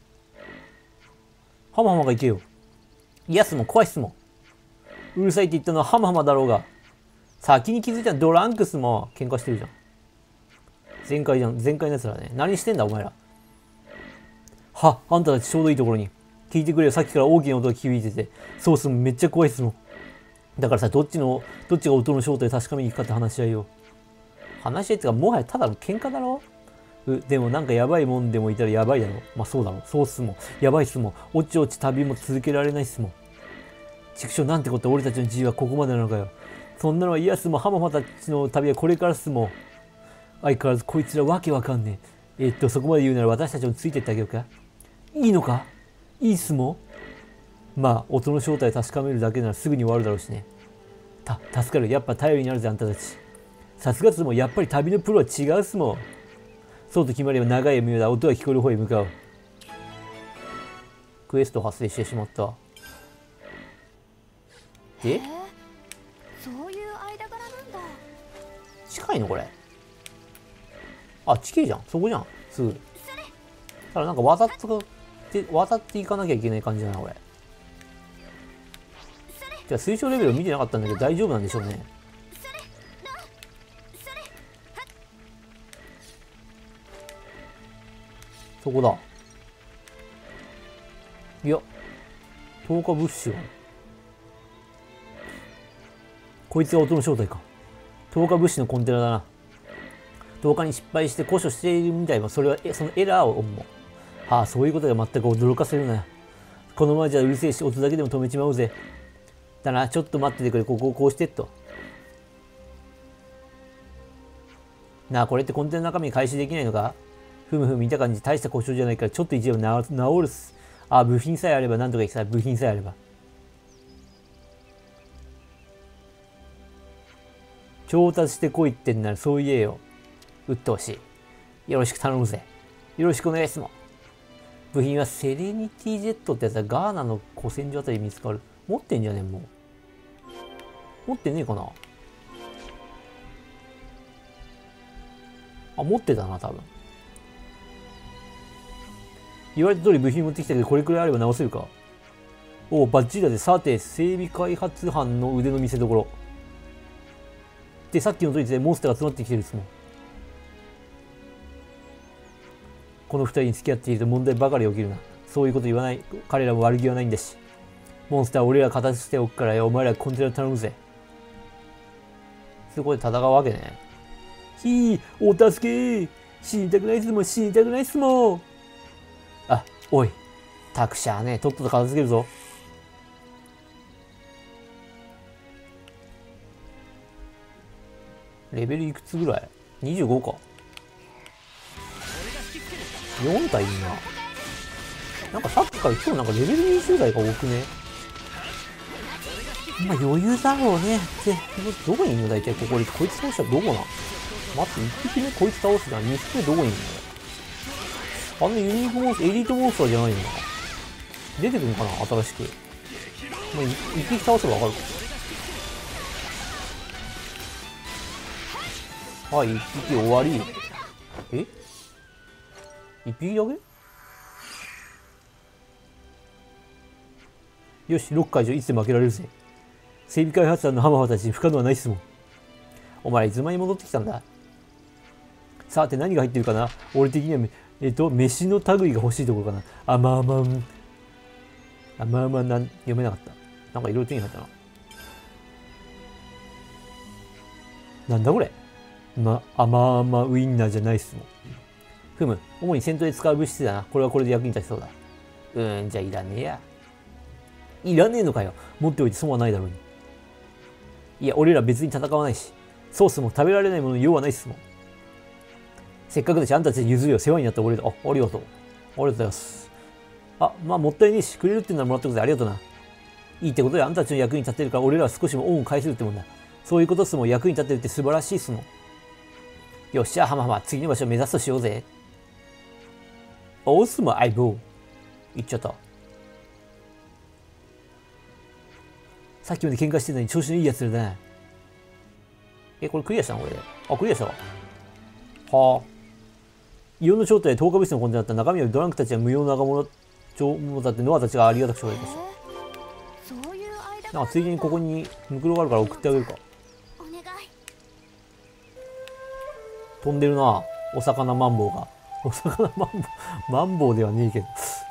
Speaker 1: ハマハマが行けよ。イヤスも怖いっすもん。うるさいって言ったのはハマハマだろうが。先に気づいたドランクスも喧嘩してるじゃん。全開のやつらね。何してんだお前ら。あんたたちちょうどいいところに。聞いてくれよ。さっきから大きな音が響いてて。そうっすもん。めっちゃ怖いっすもん。だからさ、どっちが音の正体を確かめに行くかって話し合いよ。話し合いってか、もはやただの喧嘩だろ？でもなんかやばいもんでもいたらやばいだろ。まあそうだろ。そうっすもん。やばいっすもん。おちおち旅も続けられないっすもん。畜生なんてこと俺たちの自由はここまでなのかよ。そんなのは嫌っすもん。ハママたちの旅はこれからっすもん。相変わらずこいつらわけわかんねえ。そこまで言うなら私たちもついてってあげようか。いいのか？いいっすもん。まあ、音の正体を確かめるだけならすぐに終わるだろうしね。助かる。やっぱ頼りになるぜ、あんたたち。さすがっすもん。やっぱり旅のプロは違うっすもん。そうと決まれば長い夢だ。音が聞こえる方へ向かう。クエスト発生してしまった。 で
Speaker 2: そういう間柄なんだ。
Speaker 1: 近いのこれ。あ、地形じゃん。そこじゃん。すぐ。ただなんか渡っていかなきゃいけない感じだな、これ。じゃあ推奨レベルを見てなかったんだけど大丈夫なんでしょうね。そこだ。いや、10日物資はこいつが音の正体か。10日物資のコンテナだな。10日に失敗して故障しているみたいな、それはそのエラーを思う。ああ、そういうことが全く驚かせるな。このままじゃうるせえし、音だけでも止めちまうぜ。だな、ちょっと待っててくれ、ここをこうしてっと。なあ、これってコンテナの中身回収できないのか？ふむふむ見た感じ、大した故障じゃないから、ちょっと一応直るっす。ああ、部品さえあれば、なんとかいきたい。部品さえあれば。調達してこいってんならそう言えよ。うっとうしい。よろしく頼むぜ。よろしくお願いします。部品はセレニティジェットってやつはガーナの古戦場あたり見つかる。持ってんじゃねえもう。持ってねえかな。あ、持ってたな、多分。言われた通り部品持ってきたけど、これくらいあれば直せるか。おお、バッチリだぜ。さて、整備開発班の腕の見せ所。で、さっきの通りでモンスターが集まってきてるっすもん。この二人に付き合っていると問題ばかり起きるな。そういうこと言わない。彼らも悪気はないんだし。モンスターは俺ら片付けておくからよ。お前らコンテナ頼むぜ。そこで戦うわけね。ひー、お助け死にたくないっすもん、死にたくないっすもん。あ、おい。たくしゃーね。とっとと片付けるぞ。レベルいくつぐらい ?25 か。4体いいな。なんかさっきから今日なんかレベル20台が多くね。まあ余裕だろうね。で、どこにいるの大体ここで。こいつ倒したらどこなの？待って、1匹目こいつ倒すじゃん。2匹目どこにいるの？あのユニークモンスター、エリートモンスターじゃないのかな？出てくるのかな新しく。まあ、1匹倒せばわかるか。はい、1匹終わり。え？ 1 匹だけ？よし、ロック解除、いつでも開けられるぜ。整備開発団のハマハたちに不可能はないっすもん。お前いつまで戻ってきたんだ？さて何が入ってるかな？俺的には飯の類が欲しいところかな。あまあまあ読めなかった。なんかいろいろ手に入ったな。なんだこれ？あまあまウインナーじゃないっすもん。ふむ、主に戦闘で使う物質だな。これはこれで役に立ちそうだ。じゃあいらねえや。いらねえのかよ。持っておいて損はないだろうに。いや、俺ら別に戦わないし、ソースも食べられないものに用はないっすもん。せっかくだし、あんたたちに譲るよ。世話になった俺だ。ありがとう。ありがとうございます。あ、まあもったいねえし、くれるってんならもらってくれてありがとうな。いいってことであんたたちの役に立ってるから俺らは少しも恩を返せるってもんだ。そういうことっすもん。役に立ってるって素晴らしいっすもん。よっしゃ、はまはま、次の場所を目指すとしようぜ。オスも相棒。言っちゃった。さっきまで喧嘩してたのに調子のいいやつらだな。これクリアしたのこれで。あ、クリアしたわ。はあ。イオンの正体で10日物質のコンテナだった中身よりドランクたちは無用な若者だってノアたちがありがたく紹介した。なんかついでにここにムクロがあるから送ってあげるか。飛んでるな。お魚マンボウが。お魚マンボウではねえけど。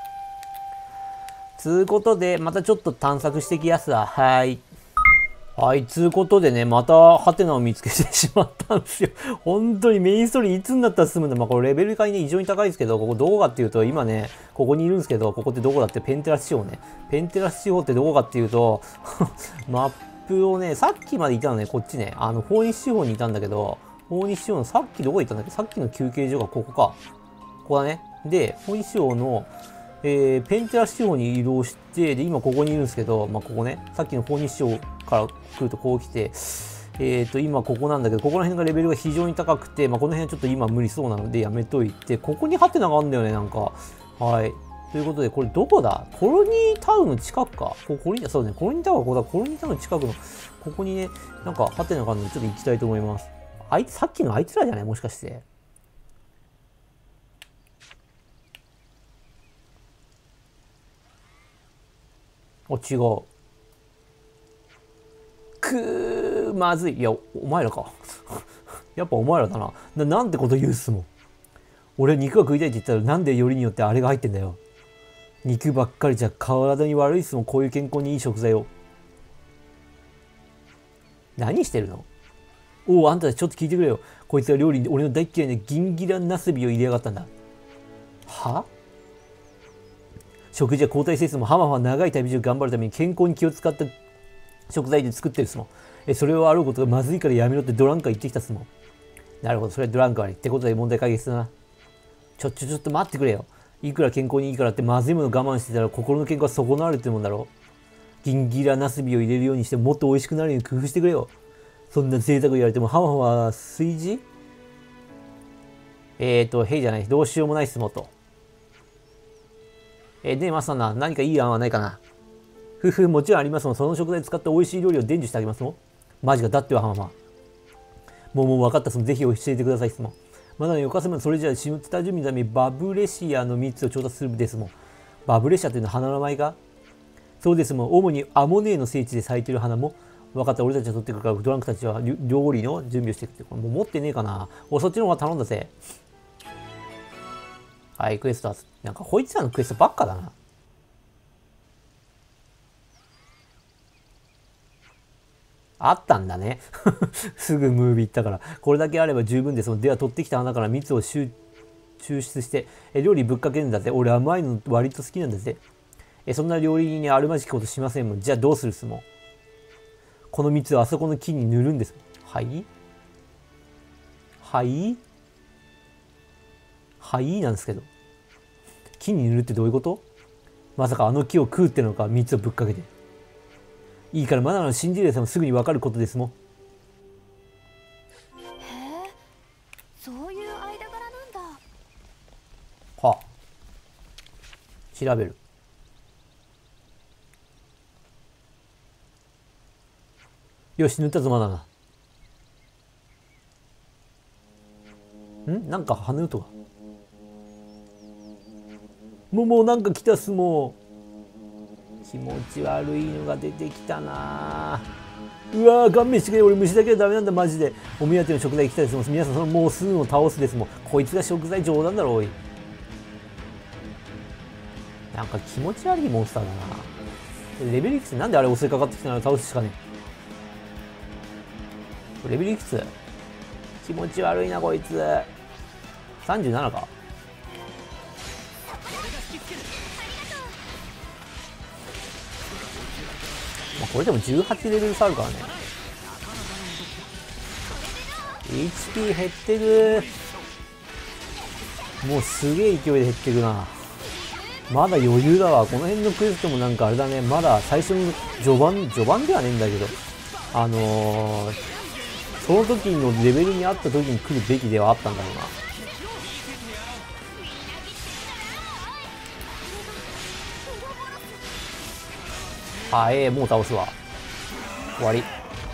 Speaker 1: つうことで、またちょっと探索してきやすわ。はい。はい、つうことでね、またハテナを見つけてしまったんですよ。本当にメインストーリーいつになったら進むんだ。まあこれレベルがね、異常に高いですけど、ここどこかっていうと、今ね、ここにいるんですけど、ここってどこだってペンテラス地方ね。ペンテラス地方ってどこかっていうと、マップをね、さっきまでいたのね、こっちね、法西地方にいたんだけど、法西地方のさっきどこ行ったんだっけ？さっきの休憩所がここか。ここだね。で、法西地方の、ペンテラス地方に移動して、で、今ここにいるんですけど、まあ、ここね、さっきの法西地方から来るとこう来て、今ここなんだけど、ここら辺がレベルが非常に高くて、まあ、この辺はちょっと今無理そうなのでやめといて、ここにハテナがあるんだよね、なんか。はい。 ということで、これどこだ？コロニータウンの近くか。そうね、コロニータウンはここだ。コロニータウンの近くの、ここにね、なんか、ハテナがあるので、ちょっと行きたいと思います。さっきのあいつらじゃない？もしかして。違う。まずい。いや、お前らか。やっぱお前らだな。なんてこと言うっすもん。俺肉が食いたいって言ったらなんでよりによってあれが入ってんだよ。肉ばっかりじゃ体に悪いっすもん。こういう健康にいい食材を。何してるの？おお、あんたたちちょっと聞いてくれよ。こいつは料理に俺の大嫌いなギンギラナスビを入れやがったんだ。は？食事は交代せずもハマは長い旅路を頑張るために健康に気を使った食材で作ってるっすもん。それをあることがまずいからやめろってドランカー言ってきたっすもん。なるほど、それはドランカーにってことで問題解決だな。ちょっと待ってくれよ。いくら健康にいいからってまずいもの我慢してたら心の健康は損なわれてるもんだろう。ギンギラナスビを入れるようにしてもっと美味しくなるように工夫してくれよ。そんな贅沢言われてもハマは炊事？へいじゃない。どうしようもないっすもんと。ねえ、マスターな、何かいい案はないかな。もちろんありますもん。その食材使った美味しい料理を伝授してあげますもん。マジか、だってはハマは。もう分かったっすもん。ぜひ教えてくださいっすもん。まだね、よかせもそれじゃあ、下準備のためにバブレシアの蜜を調達するですもん。バブレシアというのは花の名前か？そうですもん。主にアモネーの聖地で咲いてる花も。分かった、俺たちは取ってくるから、ドランクたちは料理の準備をしていくって。これもう持ってねえかな。そっちの方が頼んだぜ。はい、クエストは、なんかこいつらのクエストばっかだな。あったんだね。すぐムービー行ったから。これだけあれば十分です。では取ってきた花から蜜を抽出して、料理ぶっかけるんだぜ。俺甘いの割と好きなんだぜ。そんな料理にあるまじきことしませんもん。じゃあどうするっすもん。この蜜をあそこの木に塗るんです。はいなんですけど。木に塗るってどういうこと？まさかあの木を食うってのか、蜜をぶっかけて。いいからマナの信じるやつもすぐに分かることですもん。
Speaker 2: へえ、そういう間柄なんだ。
Speaker 1: はあ。調べる。よし、塗ったぞマナナ。なんか羽音が。もうなんか来たっすもう。気持ち悪いのが出てきたな。うわー、勘弁してくれ。俺虫だけはダメなんだマジで。お目当ての食材来たですもん。皆さんそのもうすぐを倒すですもん。こいつが食材冗談だろおい。なんか気持ち悪いモンスターだな。レベルいくつ？なんであれ襲いかかってきたの？倒すしかねえ。レベルいくつ？気持ち悪いなこいつ。37か。これでも18レベル差あるからね。HP 減ってく。もうすげえ勢いで減ってくな。まだ余裕だわ。この辺のクエストもなんかあれだね。まだ最初の序盤ではねえんだけど、その時のレベルにあった時に来るべきではあったんだろうな。はい、もう倒すわ。終わり。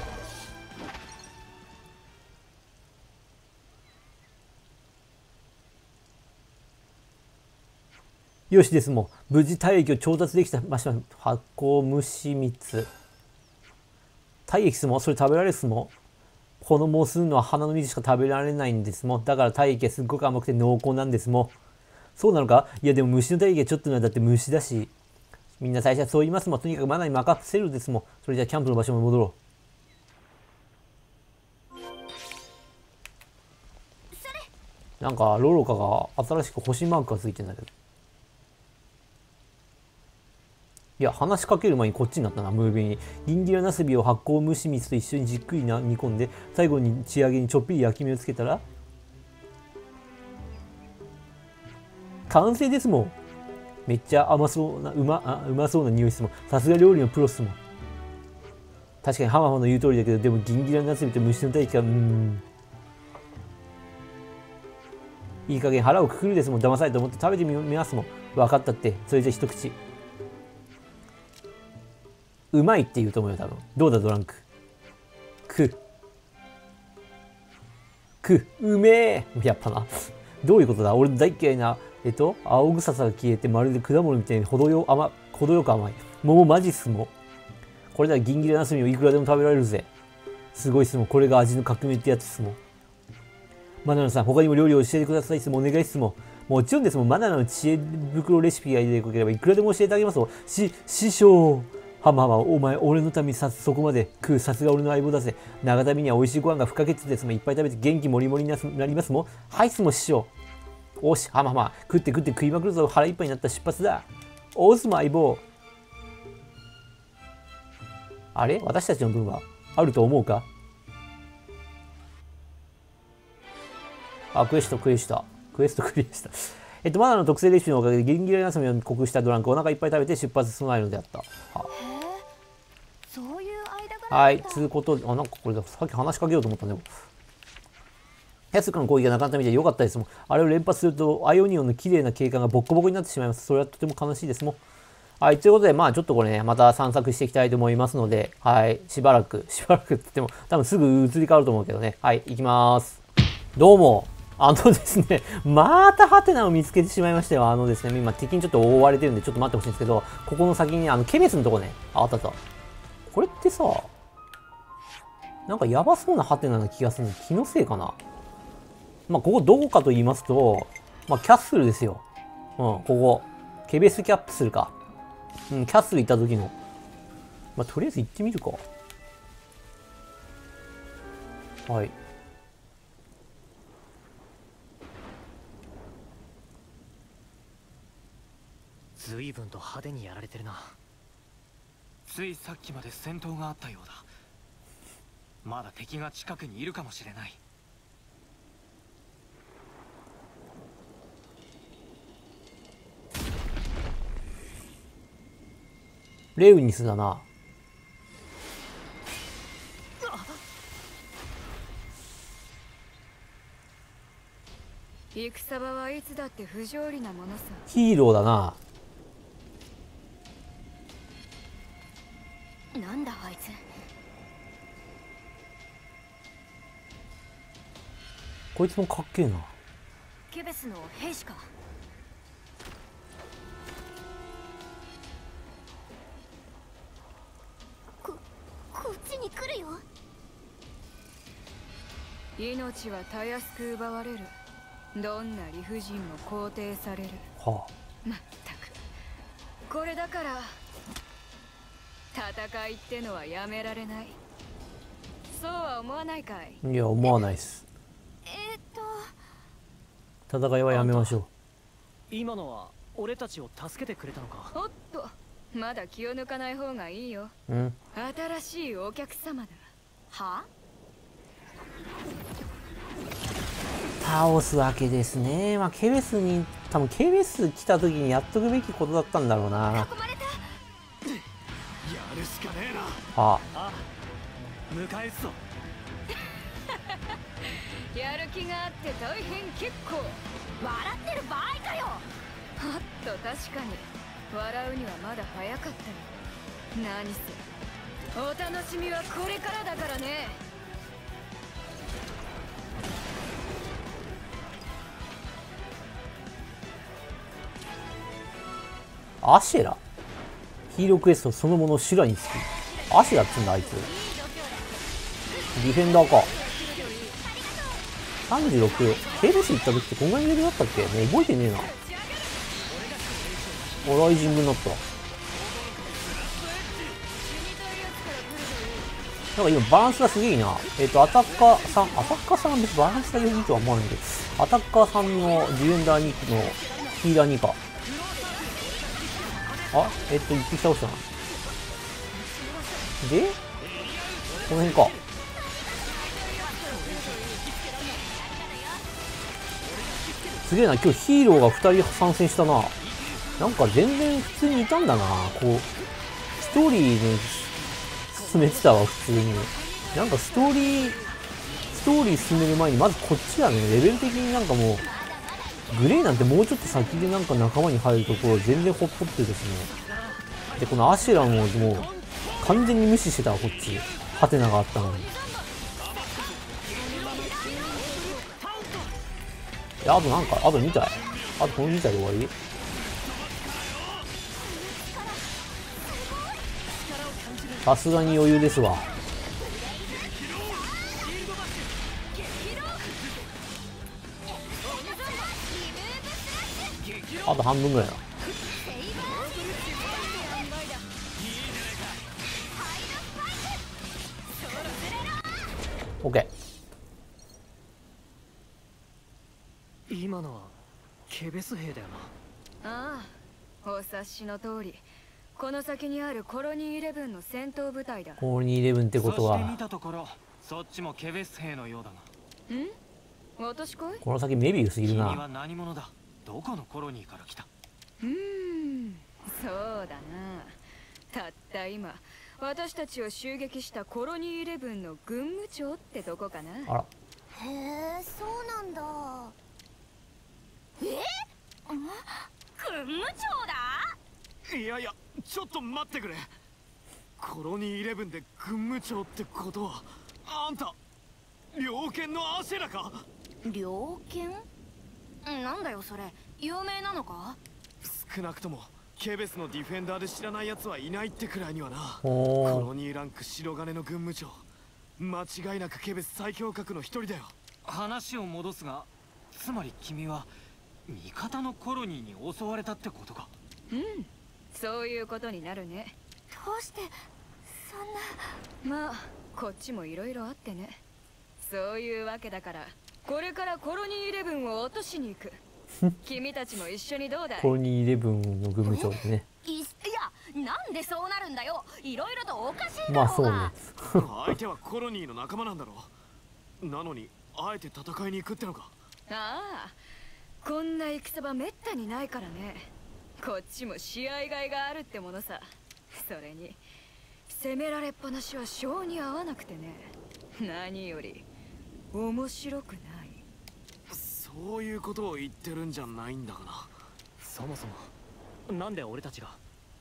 Speaker 1: よしですもん。無事体液を調達できました。発酵虫蜜。体液すもん。それ食べられるすもん。このもうするのは花の水しか食べられないんですもん。だから体液はすっごく甘くて濃厚なんですもん。そうなのか？いやでも虫の体液はちょっとなんだって虫だし。みんな最初はそう言いますもん。とにかくマナに任せるですもん。それじゃあキャンプの場所に戻ろう。なんかロロカが新しく星マークがついてんだけど。いや、話しかける前にこっちになったな、ムービーに。ギンギラナスビを発酵蒸し蜜と一緒にじっくり煮込んで、最後に仕上げにちょっぴり焼き目をつけたら、完成ですもん。めっちゃ甘そうな、うまそうな匂いっすもん。さすが料理のプロっすもん。確かにハマハの言う通りだけど、でもギンギラナスビと虫の体液が、いい加減腹をくくるですもん。騙されと思って食べてみますもん。 分かったって。それじゃ一口。うまいって言うと思うよ、多分。どうだ、ドランク。うめえ。やっぱな。どういうことだ。俺の大嫌いな、青臭さが消えて、まるで果物みたいに程よく甘い。桃マジっすもん。これならギンギラナスミをいくらでも食べられるぜ。すごいっすもん。これが味の革命ってやつっすもん。マナナさん、他にも料理を教えてくださいっすもん。お願いっすもん。もちろんですもん。マナナの知恵袋レシピが入れてくれればいくらでも教えてあげますよ。師匠。はまはま、お前、俺のためにそこまで食う。さすが俺の相棒だぜ。長旅には美味しいご飯が不可欠ですもん。いっぱい食べて元気もりもりになりますもん。はいっすもん、師匠。おし、はまはま、食って食いまくるぞ。腹いっぱいになった出発だ。おうすも相棒。あれ私たちの分はあると思うか？あ、クエストクリアした。マナの特製レシピのおかげでギンギラナスミを克服したドランクをお腹いっぱい食べて出発備えるのであった。
Speaker 2: そういう間柄
Speaker 1: はい、つうことで、なんかこれだ、さっき話しかけようと思ったんだよ。ヤスカの攻撃がなかったみたいでよかったですもん。あれを連発すると、アイオニオンの綺麗な景観がボッコボコになってしまいます。それはとても悲しいですもん。はい、ということで、まあちょっとこれね、また散策していきたいと思いますので、はい、しばらくって言っても、多分すぐ移り変わると思うけどね。はい、行きます。どうも。ですね、またハテナを見つけてしまいましたよ。ですね、今敵にちょっと覆われてるんで、ちょっと待ってほしいんですけど、ここの先にケベスのとこね、あった。これってさ、なんかやばそうなハテナな気がするの。気のせいかな。まあ、ここどこかと言いますと、まあ、キャッスルですよ。ここ。ケベスキャップするか。キャッスル行った時の。まあ、とりあえず行ってみるか。はい。
Speaker 5: 随分と派手にやられてるな。
Speaker 8: ついさっきまで戦闘があったようだ。まだ敵が近くにいるかもしれない。
Speaker 1: レウニスだな。
Speaker 2: 戦場はいつだって不条理なものさ。
Speaker 1: ヒーローだな。
Speaker 2: なんだあいつ。
Speaker 1: こいつもかっけえな。
Speaker 2: ケベスの兵士か。こっちに来るよ。命はたやすく奪われる。どんな理不尽も肯定される。
Speaker 1: はあ。
Speaker 2: まったく。これだから戦いってのはやめられない。そうは思わないかい？
Speaker 1: いや、思わないっす。戦いはやめましょう。
Speaker 5: 今のは俺たちを助けてくれたのか？
Speaker 2: おっと、まだ気を抜かない方がいいよ。新しいお客様だ。は？
Speaker 1: 倒すわけですね。まあ、ケベス来た時にやっとくべきことだったんだろうな。
Speaker 3: やるしかねえな。
Speaker 1: あ
Speaker 5: あ、迎え撃つぞ。
Speaker 2: やる気があって大変結構。笑ってる場合かよ。はっと確かに笑うにはまだ早かったよ。何せお楽しみはこれからだからね。
Speaker 1: アシェラ、ヒーロークエストそのもの修羅につき。アシェラっつうんだあいつ。ディフェンダーか。36。ケベス行った時ってこんなにレベルだったっけ？もう覚えてねえな。ライジングになった。なんか今バランスがすげえいいな。アタッカーさんは別にバランスが良いとは思わないけど、アタッカーさんのディフェンダー2のヒーラー2か。あ、一匹倒したな。で、この辺か。すげえな、今日ヒーローが2人参戦したな。なんか全然普通にいたんだな。こう、ストーリーに進めてたわ、普通に。なんかストーリー進める前にまずこっちだね。レベル的になんかもう、 グレイなんてもうちょっと先でなんか仲間に入るところ全然ほっぽってですね。で、このアシュラももう完全に無視してたわ、こっち。ハテナがあったのに。いや、あとなんか、あと2体。あとこの2体で終わり？さすがに余裕ですわ。あと半分ぐらいだ。オッケ
Speaker 5: ー。今のはケベス兵だよ
Speaker 2: な。ああ、お察しの通り、この先にあるコロニー11の戦闘部隊だ。
Speaker 1: コロニー11ってことは、
Speaker 8: そして見たところそっちもケベス兵のようだ
Speaker 2: が。ん？私かい？
Speaker 1: この先メビウスいるな。
Speaker 8: 君は何者だ？どこのコロニーから来た？
Speaker 2: そうだな。たった今私たちを襲撃したコロニー11の軍務長ってとこかな。
Speaker 1: あら。
Speaker 9: へえ、そうなんだ。
Speaker 2: 軍務長だ？
Speaker 7: いやいや、ちょっと待ってくれ。コロニー11で軍務長ってことは、あんた猟犬のアシェラか？
Speaker 9: 猟犬？なんだよそれ、有名なのか？
Speaker 7: 少なくともケベスのディフェンダーで知らない奴はいないってくらいにはな。
Speaker 1: コ
Speaker 7: ロニーランク白金の軍務長、間違いなくケベス最強格の一人だよ。
Speaker 8: 話を戻すが、つまり君は味方のコロニーに襲われたってことか？
Speaker 2: そういうことになるね。
Speaker 9: どうしてそんな。
Speaker 2: まあこっちもいろいろあってね。そういうわけだから、これからコロニー11を落としに行く。君たちも一緒にどうだい？
Speaker 1: コロニー11の軍務長でね。
Speaker 9: いや、なんでそうなるんだよ。いろいろとおかしいだろうが。
Speaker 1: まあそうね。
Speaker 7: 相手はコロニーの仲間なんだろう。なのにあえて戦いに行くってのか？
Speaker 2: ああ、こんな戦場めったにないからね。こっちも試合がいがあるってものさ。それに攻められっぱなしは性に合わなくてね。何より面白くない。
Speaker 7: そういうことを言ってるんじゃないんだがな。
Speaker 5: そもそもなんで俺たちが？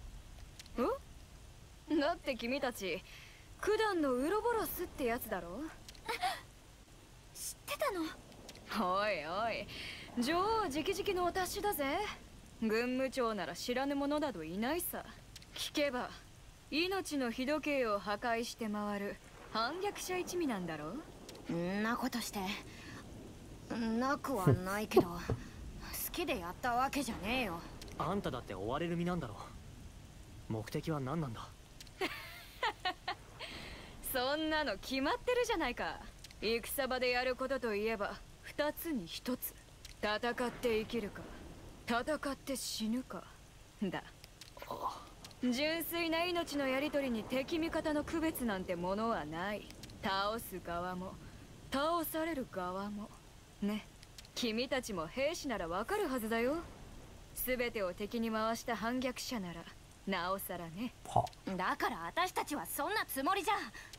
Speaker 2: だって君たち九段のウロボロスってやつだろ。
Speaker 9: 知ってたの？
Speaker 2: おいおい、女王直々のお達しだぜ。軍務長なら知らぬ者などいないさ。聞けば命の日時計を破壊して回る反逆者一味なんだろ。
Speaker 9: んなことしてなくはないけど好きでやったわけじゃねえよ。
Speaker 5: あんただって追われる身なんだろ。目的は何なんだ？
Speaker 2: そんなの決まってるじゃないか。戦場でやることといえば2つに1つ。戦って生きるか、戦って死ぬかだ。純粋な命のやり取りに敵味方の区別なんてものはない。倒す側も倒される側もね。君たちも兵士ならわかるはずだよ。全てを敵に回した反逆者ならなおさらね。
Speaker 9: だから私たちはそんなつもりじゃ。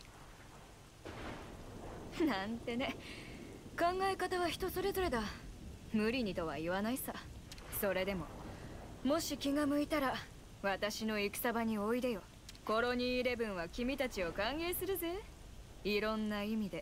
Speaker 2: なんてね。考え方は人それぞれだ。無理にとは言わないさ。それでももし気が向いたら私の戦場においでよ。コロニー11は君たちを歓迎するぜ。いろんな意味で。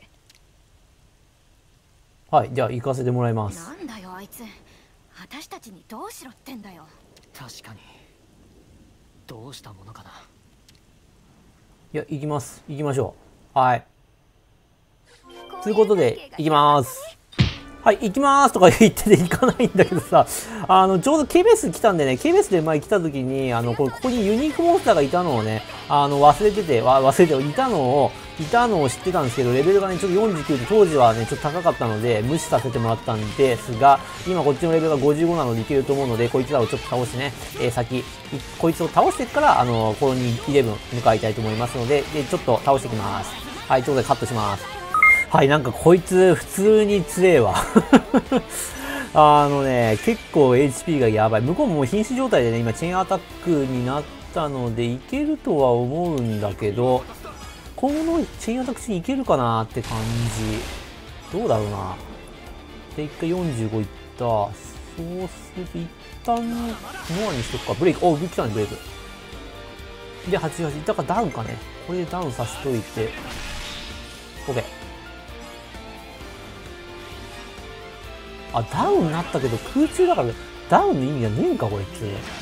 Speaker 1: はい、じゃあ行かせてもらいます。
Speaker 9: なんだよあいつ、私たちにどうしろってんだよ。
Speaker 5: 確かにどうしたものかな。
Speaker 1: いや、行きます。行きましょう。はい。ということで、行きます。はい、行きますとか言ってて行かないんだけどさ、ちょうど K ベース来たんでね、K ベースで前来た時に、ここにユニークモンスターがいたのをね、忘れてて、いたのを知ってたんですけど、レベルがね、ちょっと49で当時はね、ちょっと高かったので、無視させてもらったんですが、今こっちのレベルが55なのでいけると思うので、こいつらをちょっと倒してね、こいつを倒してから、コロニー11向かいたいと思いますので、ちょっと倒していきます。はい、ということでカットします。はい、なんかこいつ普通に強えわ。結構 HP がやばい。向こうも瀕死状態でね、今チェーンアタックになったので、いけるとは思うんだけど、今後のチェーンアタック中にいけるかなって感じ。どうだろうな。で、一回45いった。 そうすると一旦ノアにしとくか。ブレイク、お、来たね、ブレイクで88。だからダウンかね。これでダウンさせといて OK。 あ、ダウンになったけど空中だからダウンの意味がねえんかこいつ。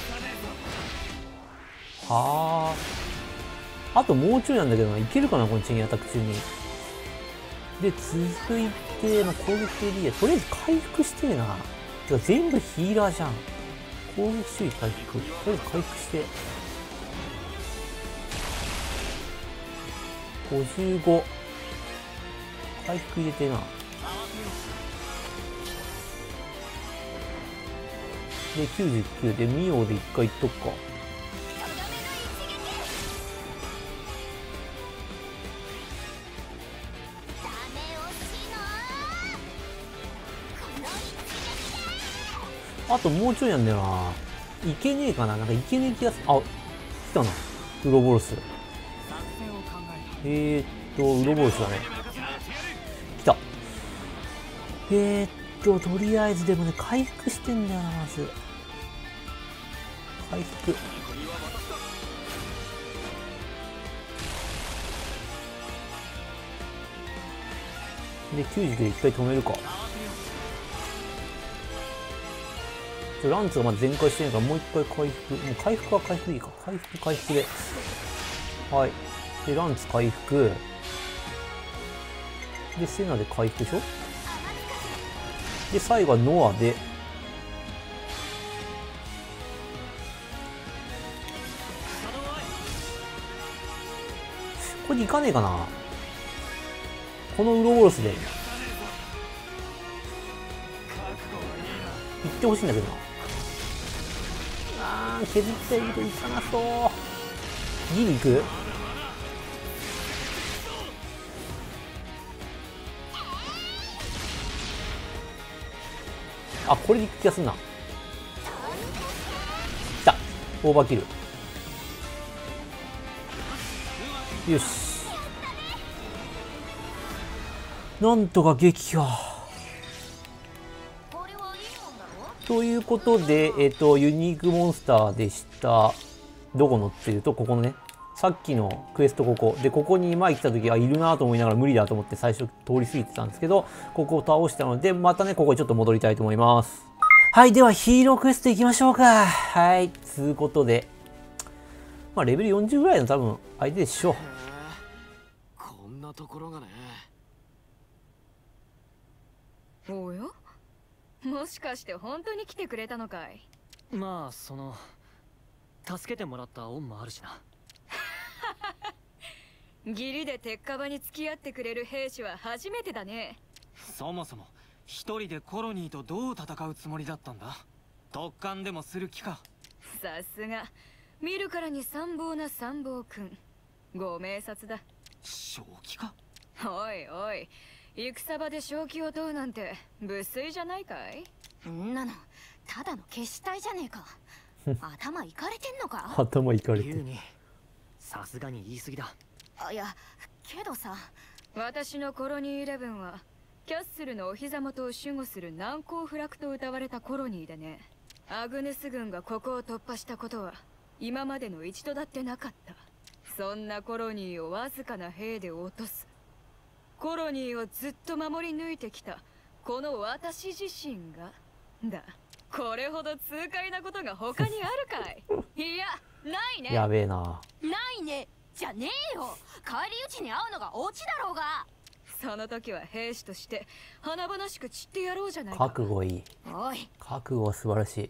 Speaker 1: はあ、あともうちょいなんだけどな。いけるかなこのチェーンアタック中に。で続いて、まあ、攻撃エリアとりあえず回復してえな。てか全部ヒーラーじゃん。攻撃周囲回復、とりあえず回復して55回復入れてな。で99でミオで一回いっとくか。あともうちょいなんだよな。いけねえかな。なんかいけねえ気がする。あ、来たな。ウロボロス。ウロボロスだね。来た。とりあえずでもね、回復してんだよな、まず。回復。で、90で一回止めるか。ランツがまだ全開してないからもう一回回復。もう回復は回復でいいか。回復で。はい。で、ランツ回復。で、セナで回復でしょ。で、最後はノアで。これでいかねえかな。このウロボロスで。行ってほしいんだけどな。削っているといかなそう。ギリいく？あ、これでいく気がすんな。きた。オーバーキル。よし。なんとか撃破。ということで、ユニークモンスターでした。どこのっていうと、ここのね、さっきのクエストここ。で、ここに前来た時、あ、いるなと思いながら無理だと思って最初通り過ぎてたんですけど、ここを倒したので、またね、ここにちょっと戻りたいと思います。はい、ではヒーロークエスト行きましょうか。はい、つうことで。まあ、レベル40ぐらいの多分、相手でしょう。
Speaker 7: こんなところがね。
Speaker 2: おや？もしかして本当に来てくれたのかい？
Speaker 5: まあ助けてもらった恩もあるしな。
Speaker 2: 義理で鉄火場に付き合ってくれる兵士は初めてだね。
Speaker 8: そもそも一人でコロニーとどう戦うつもりだったんだ？特艦でもする気か？
Speaker 2: さすが見るからに参謀な参謀くん。ご明察だ。
Speaker 8: 正気か？
Speaker 2: おいおい、戦場で正気を問うなんて無粋じゃないかい？
Speaker 9: んなのただの消し体じゃねえか。頭いかれてんのか？
Speaker 1: 頭いかれてる。
Speaker 5: さすがに言い過ぎだ。
Speaker 9: あ、いやけどさ、
Speaker 2: 私のコロニー11はキャッスルのお膝元を守護する難攻不落と謳われたコロニーでね。アグネス軍がここを突破したことは今までの一度だってなかった。そんなコロニーをわずかな兵で落とす。コロニーをずっと守り抜いてきたこの私自身がだ。これほど痛快なことが他にあるかい？いや、ないね。
Speaker 1: やべえな。
Speaker 9: ないねじゃねえよ。返り討ちに会うのがオチだろうが。
Speaker 2: その時は兵士として華々しく散ってやろうじゃないか。
Speaker 1: 覚悟いい。
Speaker 9: おい、
Speaker 1: 覚悟は素晴らしい。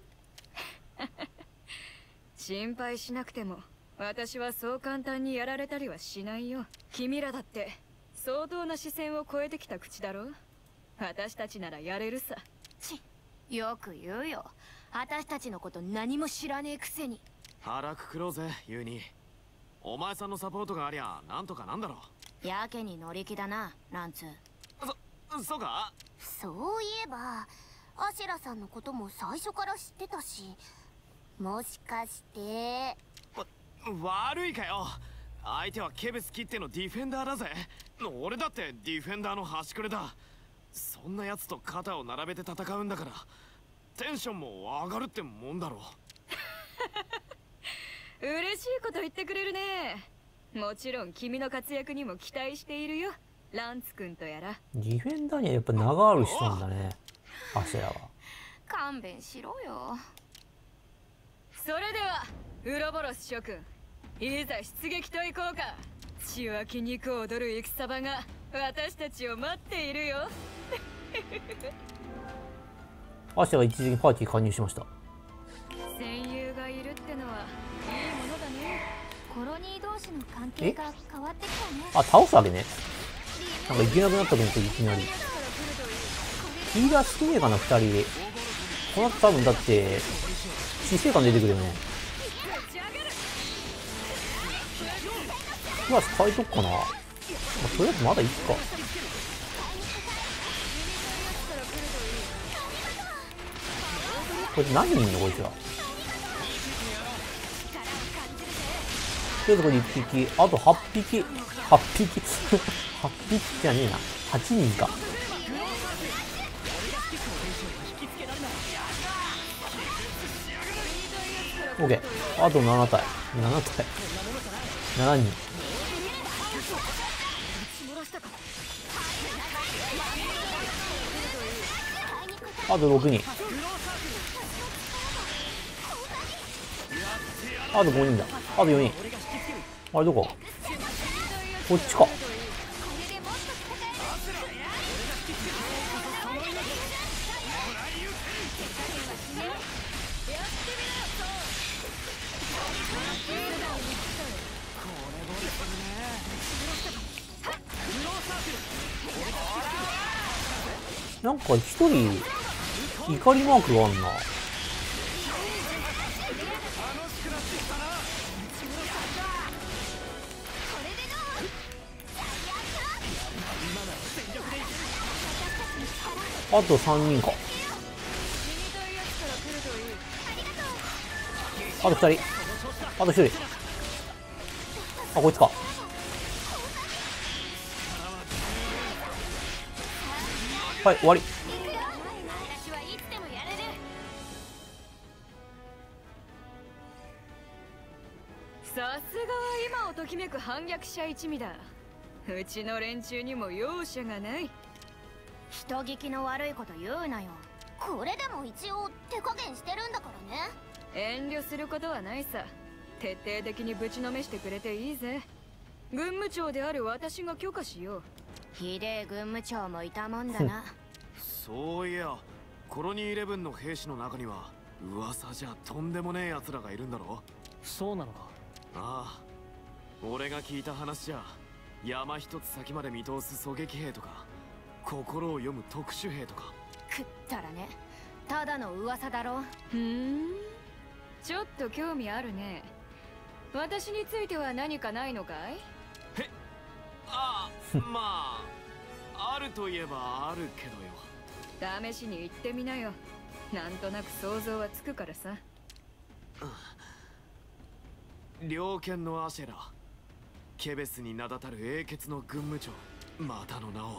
Speaker 2: 心配しなくても私はそう簡単にやられたりはしないよ。君らだって相当な視線を超えてきた口だろ。私たちならやれるさ。
Speaker 9: よく言うよ。私たちのこと何も知らねえくせに。
Speaker 7: 腹くくろうぜユニ。お前さんのサポートがありゃなんとかなんだろ
Speaker 9: う。やけに乗り気だな、ランツ。
Speaker 7: そうか？
Speaker 9: そういえばアシェラさんのことも最初から知ってたし、もしかして
Speaker 7: 悪いかよ。相手はケベス切ってのディフェンダーだぜ。俺だってディフェンダーの端くれだ。そんなやつと肩を並べて戦うんだから。 テンションも上がるってもんだろ。
Speaker 2: 嬉しいこと言ってくれるね。もちろん君の活躍にも期待しているよ、ランツ君とやら。
Speaker 1: ディフェンダーにはやっぱ名がある人なんだね、アシェラは。
Speaker 9: 勘弁しろよ。
Speaker 2: それではウロボロス諸君、いざ出撃と行こうか。血湧き肉躍る戦場が私たちを待っているよ。
Speaker 1: アシェが一時にパーティー加入しました。
Speaker 2: 戦友がいるってのはいいものだね。
Speaker 9: コロニー同士の関係が変わってきたね。
Speaker 1: あ、倒すわけね。なんかいけなくなったと思っていきなり。ヒーラー好きねえかな、2人。この後多分だって、死生観出てくるよね。クラス変えとくかな。まあ、とりあえずまだいいか。これ何人いんのこいつら。とりあえずこれ1匹、あと8匹、8匹8匹じゃねえな、8人か。OK、あと7体、7人。あと6人。あと5人だ。あと4人。あれどこ？こっちか。なんか一人怒りマークがあんな。あと3人か。あと2人。あと1人。あ、こいつか。はい、終わり。
Speaker 2: さすがは今をときめく反逆者一味だ。うちの連中にも容赦がない。
Speaker 9: 人聞きの悪いこと言うなよ。これでも一応手加減してるんだからね。
Speaker 2: 遠慮することはないさ。徹底的にぶちのめしてくれていいぜ。軍務長である私が許可しよう。
Speaker 9: ひでえ軍務長もいたもんだな。
Speaker 7: そういや、コロニー11の兵士の中には噂じゃとんでもねえ奴らがいるんだろ。
Speaker 5: そうなのか。
Speaker 7: ああ、俺が聞いた話じゃ山一つ先まで見通す狙撃兵とか心を読む特殊兵とか。
Speaker 9: くったらね、ただの噂だろ。
Speaker 2: ちょっと興味あるね。私については何かないのかい？
Speaker 7: ああ、まああるといえばあるけどよ。
Speaker 2: 試しに言ってみなよ。なんとなく想像はつくからさ。
Speaker 7: 猟犬のアシェラ、ケベスに名だたる英傑の軍務長、またの名を。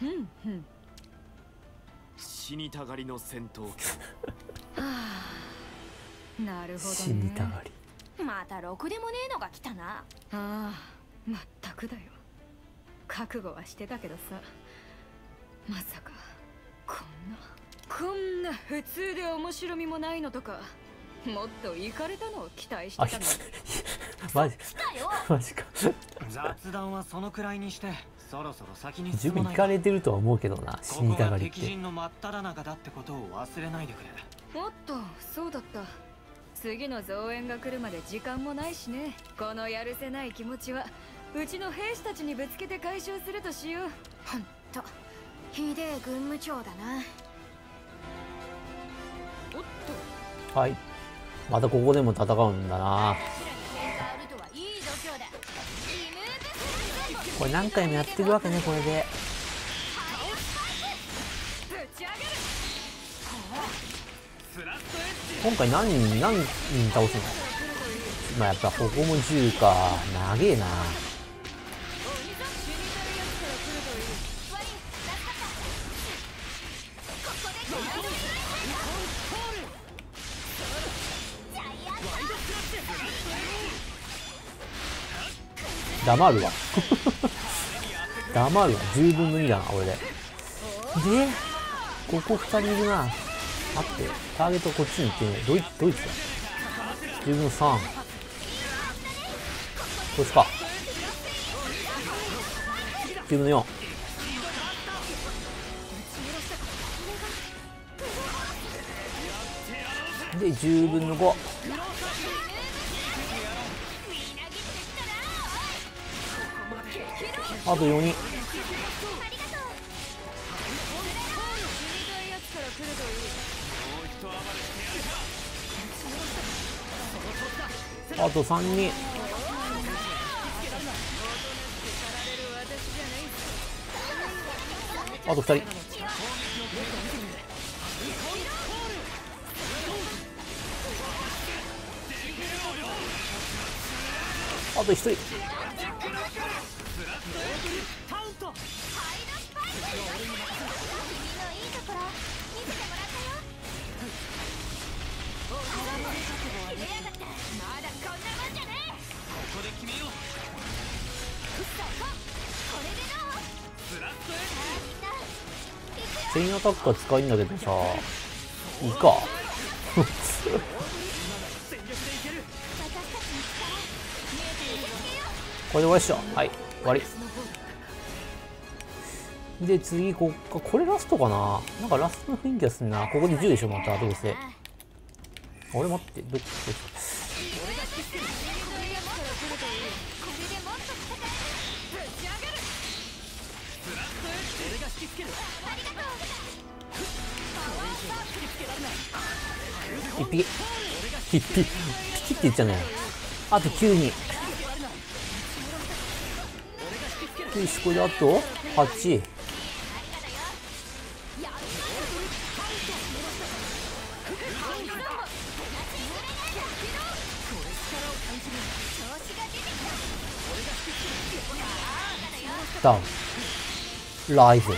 Speaker 7: 死にたがりの戦闘機。
Speaker 2: なるほどね。
Speaker 1: 死にたがり。
Speaker 9: またろくでもねえのが来たな。
Speaker 2: ああ、まったくだよ。覚悟はしてたけどさ、まさかこんな普通で面白みもないのとか、もっとイカれたのを期待してたのに。
Speaker 1: マジマジか。
Speaker 8: 雑談はそのくらいにしてそろそろ先に
Speaker 1: 十分
Speaker 8: 進まない
Speaker 1: イカれてるとは思うけどな、死にたがりって。
Speaker 8: ここは敵陣の真っ只中だってことを忘れないでくれ。
Speaker 2: おっと、そうだった。次の増援が来るまで時間もないしね。このやるせない気持ちはうちの兵士たちにぶつけて解消するとしよう。
Speaker 9: ほんとひでえ軍務長だな。
Speaker 2: おっと、
Speaker 1: はい、またここでも戦うんだな。これ何回もやってるわけね、これで。今回何人倒すの？まあやっぱここも10か。長えな。 黙るわ。黙るわ。10分の2だな、俺で。で、ここ2人いるな。待って、ターゲットこっちに行ってね。ドイツだ。10分の3。こっちか。10分の4。で、10分の5。あと4人。あと3人。あと2人。あと1人。チェインアタックは使いんだけどさ、いいか。これで終わりっしょ。はい、終わり。で、次、これラストかな。なんかラストの雰囲気がすんな。ここで10でしょ、また、どうせ。俺待って、どっち一匹。ピキって言っちゃうね。あと9人。よし、これであと8。ダウン。ライフ。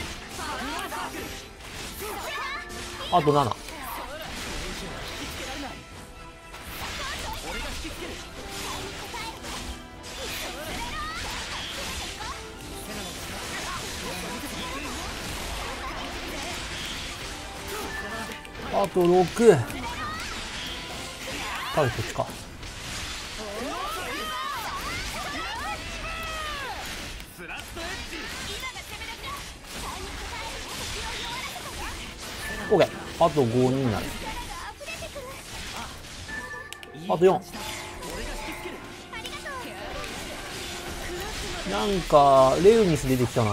Speaker 1: あと7。あと6。多分こっちか。OK。あと5人になる。あと4。なんかレウニス出てきたな。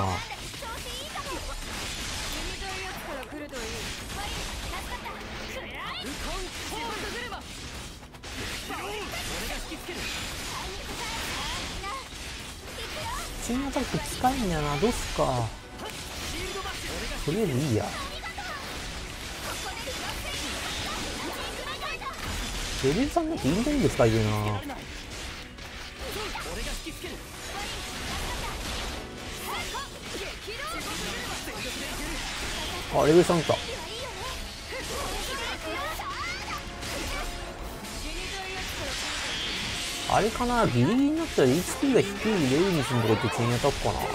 Speaker 1: チェーンアタック使えんやな。どうすか。とりあえずいいや。レベル3だってインドインで使えてるな。あ、レベル3か。あれかな、ギリギリになったら HP が低いレウニスのとこ行ってチェーンアタックかな。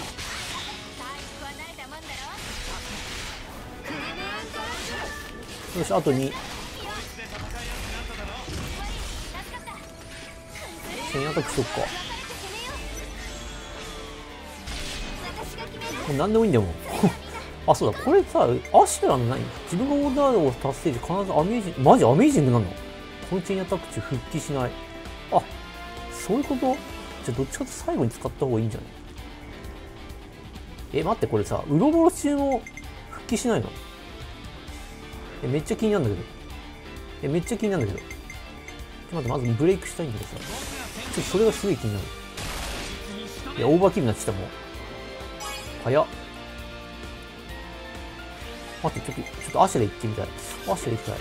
Speaker 1: よし、あと2。チェーンアタックしとくか。何でもいいんだよ、もう。あ、そうだ、これさ、アシュラの何自分がオーダーを達成時必ずアメージング、マジアメージングなの？このチェーンアタック中復帰しない。あ、そういうこと？じゃあどっちかと最後に使った方がいいんじゃない？待って、これさ、ウロボロ中も復帰しないの？めっちゃ気になるんだけど。めっちゃ気になるんだけど。ちょっと待って、まずブレイクしたいんだけどさ。ちょっとそれがすごい気になる。いや、オーバーキルになってきたもん。早っ。待って、ちょっとアシャで行ってみたい。アシャで行きたい。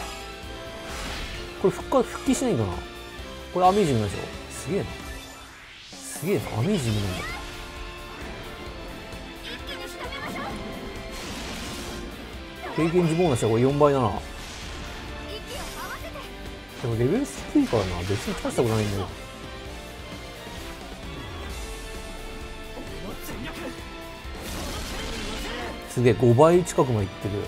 Speaker 1: これ復帰しないんだな。これアメージングなんでしょ。すげえな。すげえな、アメージングなんだ。経験値ボーナスはこれ4倍だな。でもレベル低いからな、別に大したことないんだけど。 すげえ、5倍近くまでいってる。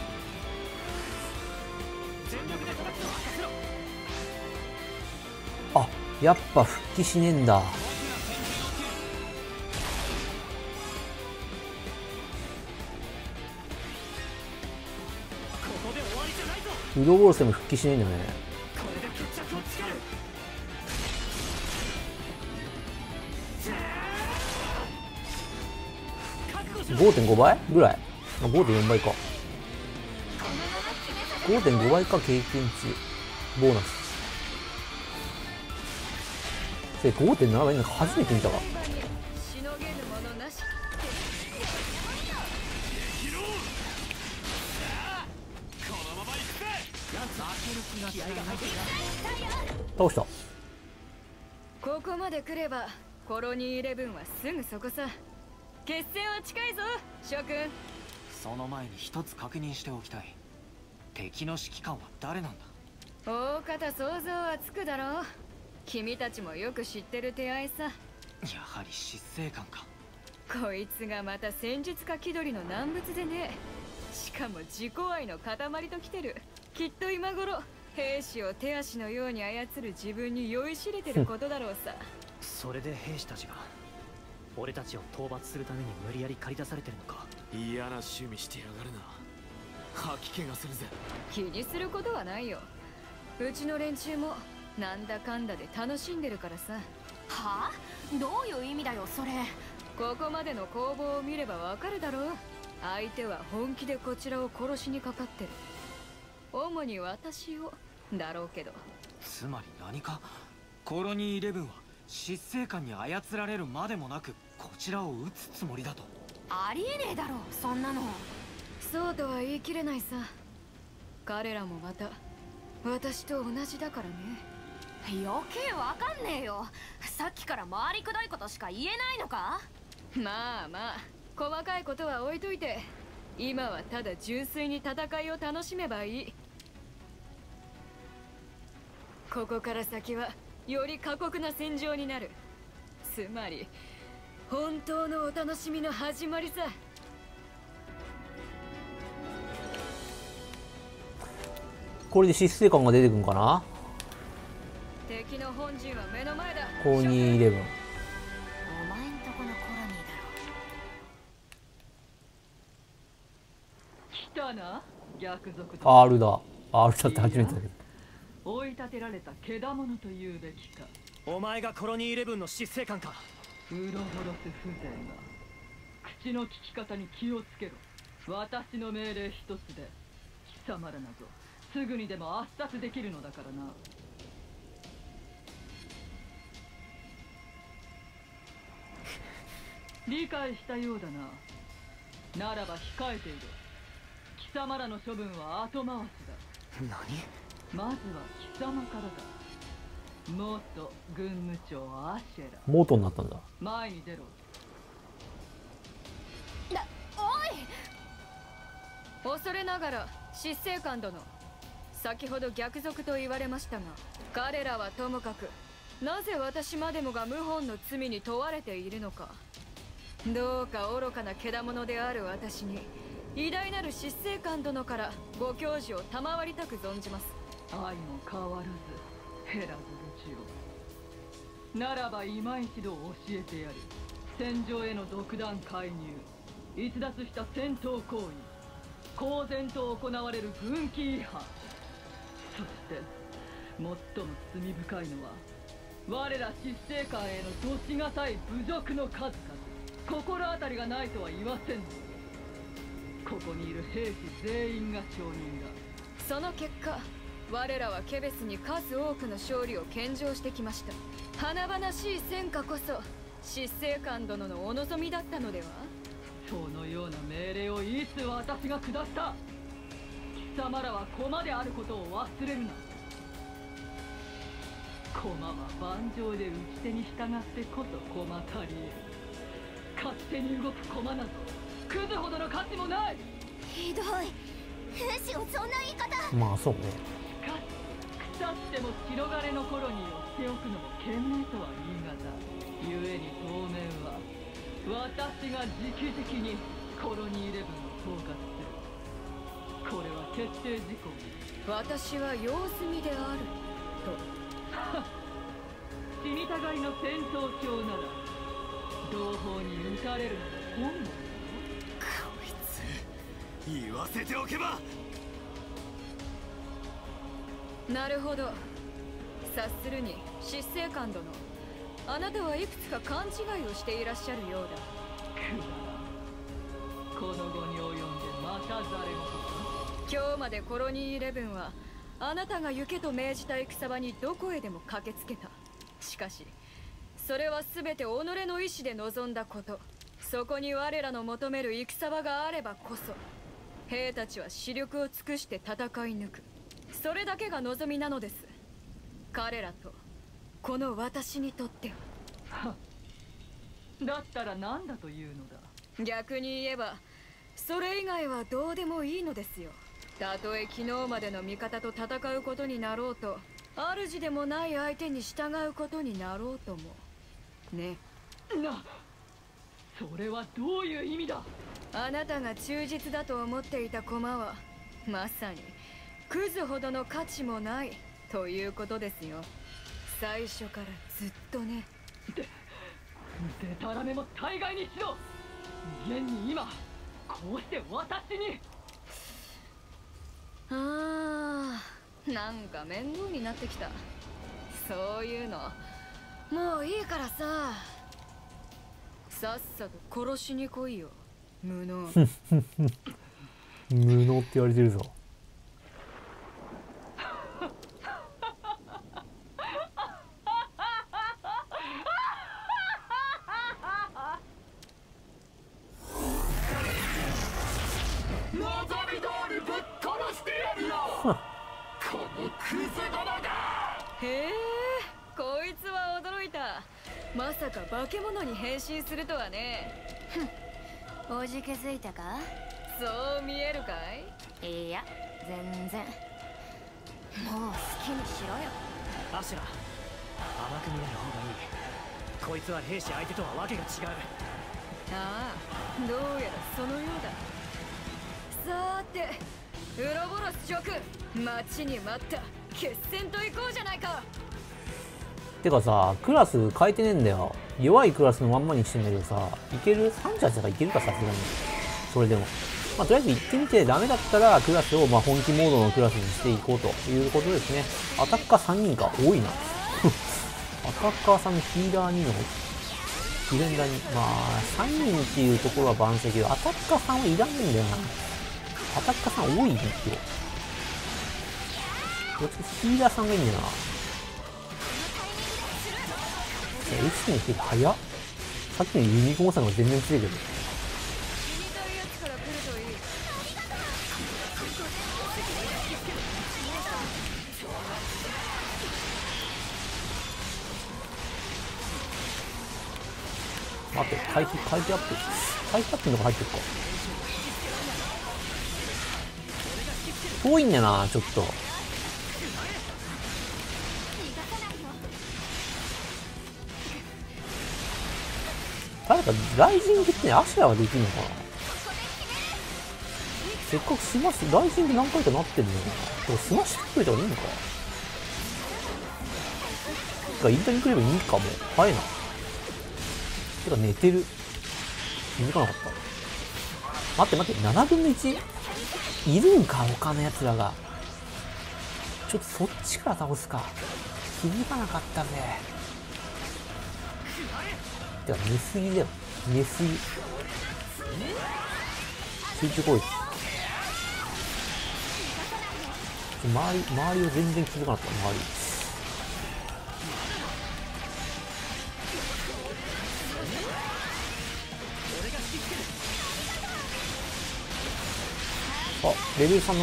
Speaker 1: あ、やっぱ復帰しねえんだ。ウロボロスでも復帰しねえんだね。5.5 倍ぐらい、5.4 倍か。5.5 倍か。経験値ボーナスで 5.7 倍なんか初めて見たわ。倒した。
Speaker 2: ここまで来ればコロニー11はすぐそこさ。決戦は近いぞ諸君。
Speaker 8: その前に一つ確認しておきたい。敵の指揮官は誰なんだ。
Speaker 2: 大方想像はつくだろう。君たちもよく知ってる手合いさ。
Speaker 8: やはり執政官か。
Speaker 2: こいつがまた戦術家気取りの難物でね。しかも自己愛の塊ときてる。きっと今頃兵士を手足のように操る自分に酔いしれてることだろうさ。
Speaker 5: それで兵士たちが俺たちを討伐するために無理やり駆り出されてるのか。
Speaker 7: 嫌な趣味してやがるな。吐き気がするぜ。
Speaker 2: 気にすることはないよ。うちの連中もなんだかんだで楽しんでるからさ。
Speaker 9: はあ？どういう意味だよそれ。
Speaker 2: ここまでの攻防を見ればわかるだろう。相手は本気でこちらを殺しにかかってる。主に私をだろうけど。
Speaker 8: つまり何かコロニー11は執政官に操られるまでもなくこちらを撃つつもりだと。
Speaker 9: ありえねえだろそんなの。
Speaker 2: そうとは言い切れないさ。彼らもまた私と同じだからね。
Speaker 9: 余計わかんねえよ。さっきから回りくどいことしか言えないのか。
Speaker 2: まあまあ細かいことは置いといて、今はただ純粋に戦いを楽しめばいい。ここから先はより過酷な戦場になる。つまり本当のお楽しみの始まりさ。
Speaker 1: これで執政官が出てくんかな。
Speaker 2: 敵の本陣は目の前だ。
Speaker 1: コーニー11。
Speaker 9: お前んとこのコロニーだろ。
Speaker 10: 来たな、逆賊だ。
Speaker 1: R だ。R だって初めてだけど。
Speaker 10: 追い立てられたけだものというべきか。
Speaker 5: お前がコロニー11の執政官か。
Speaker 10: ウロボロス風情が。口の利き方に気をつけろ。私の命令一つで貴様らなどすぐにでも圧殺できるのだからな。理解したようだな。ならば控えている。貴様らの処分は後回しだ。
Speaker 5: 何？
Speaker 10: まずは貴様からだ。元軍務長アシェラ。
Speaker 1: 元になったんだ。
Speaker 10: 前に出ろ。
Speaker 2: おい、恐れながら執政官殿、先ほど逆賊と言われましたが、彼らはともかくなぜ私までもが謀反の罪に問われているのか。どうか愚かな獣である私に偉大なる執政官殿からご教示を賜りたく存じます。
Speaker 10: 愛も変わらず減らずるちよ。ならば今一度教えてやる。戦場への独断介入、逸脱した戦闘行為、公然と行われる軍紀違反、そして最も罪深いのは我ら執政官への度しがたい侮辱の数々。心当たりがないとは言わせんの。ここにいる兵士全員が証人だ。
Speaker 2: その結果、我らはケベスに数多くの勝利を献上してきました。華々しい戦果こそ執政官殿のお望みだったのでは。
Speaker 10: そのような命令をいつ私が下した。貴様らは駒であることを忘れるな。駒は盤上で打ち手に従ってこそ駒足りえる。勝手に動く駒などクズほどの価値もない。
Speaker 9: ひどい。兵士をそんな言い方。
Speaker 1: まあそうね。
Speaker 10: しかし腐っても白金のコロニーを捨ておくのも賢明とは言い難い。故に当面は私が直々にコロニー11の統括する。これは決定事項。
Speaker 2: 私は様子見であると。
Speaker 10: 死にたがりの戦闘狂なら同胞に撃たれるのが本能。
Speaker 7: こいつ言わせておけば。
Speaker 2: なるほど。察するに執政官殿、あなたはいくつか勘違いをしていらっしゃるようだ。
Speaker 10: この後に及んでまたざれ事か。
Speaker 2: 今日までコロニー11はあなたが行けと命じた戦場にどこへでも駆けつけた。しかしそれは全て己の意志で望んだこと。そこに我らの求める戦場があればこそ兵たちは死力を尽くして戦い抜く。それだけが望みなのです。彼らとこの私にとっては。
Speaker 10: だったら何だというのだ。
Speaker 2: 逆に言えばそれ以外はどうでもいいのですよ。たとえ昨日までの味方と戦うことになろうと、主でもない相手に従うことになろうともね。
Speaker 10: それはどういう意味だ。
Speaker 2: あなたが忠実だと思っていた駒はまさにクズほどの価値もないということですよ。最初からずっとね。
Speaker 10: でたらめも大概にしろ。現に今こうして私に。
Speaker 2: なんか面倒になってきた。そういうのもういいからさ、さっさと殺しに来いよ無能。
Speaker 1: 無能って言われてるぞ。
Speaker 2: へえ、こいつは驚いた。まさか化け物に変身するとはね。
Speaker 9: おじけづいたか。
Speaker 2: そう見えるか
Speaker 9: い。いや全然。もう好きにしろよ。
Speaker 5: アシュラ、甘く見ない方がいい。こいつは兵士相手とはわけが違う。
Speaker 2: ああ、どうやらそのようだ。さーてウロボロス諸君、待ちに待った決戦と行こうじゃないか。
Speaker 1: てかさ、クラス変えてねえんだよ。弱いクラスのまんまにしてんだけどさ、いける ?38 だからいけるか、さすがに。それでも。まあ、とりあえず行ってみて、ダメだったらクラスをまあ本気モードのクラスにしていこうということですね。アタッカー3人か、多いな。アタッカーさんのヒーラー2のディフェンダーに、まあ、3人っていうところは万世けど、アタッカーさんはいらないんだよな。アタッカーさん多いんですよ。どっちかヒーラーさんがいいんだよな。H のヒーラー早っ。さっきのユニコーンさんが全然強いけど。待って、回避アップ。回避アップのとこ入ってるか。遠いんだよな、ちょっと。誰かライジングってね、アシュラができるのかな。せっかくスマッシュ、ライジング何回かなってるのよな。でもスマッシュしてくれたらいいのか。インターに来ればいいかも。早いな。てか寝てる。気づかなかった。待って、7分の 1？ いるんか、他のやつらが。ちょっとそっちから倒すか。気づかなかったぜ。てか寝すぎだよ。寝すぎ。集中攻撃。周りを全然気づかなかった。周り。あ、レベル3になった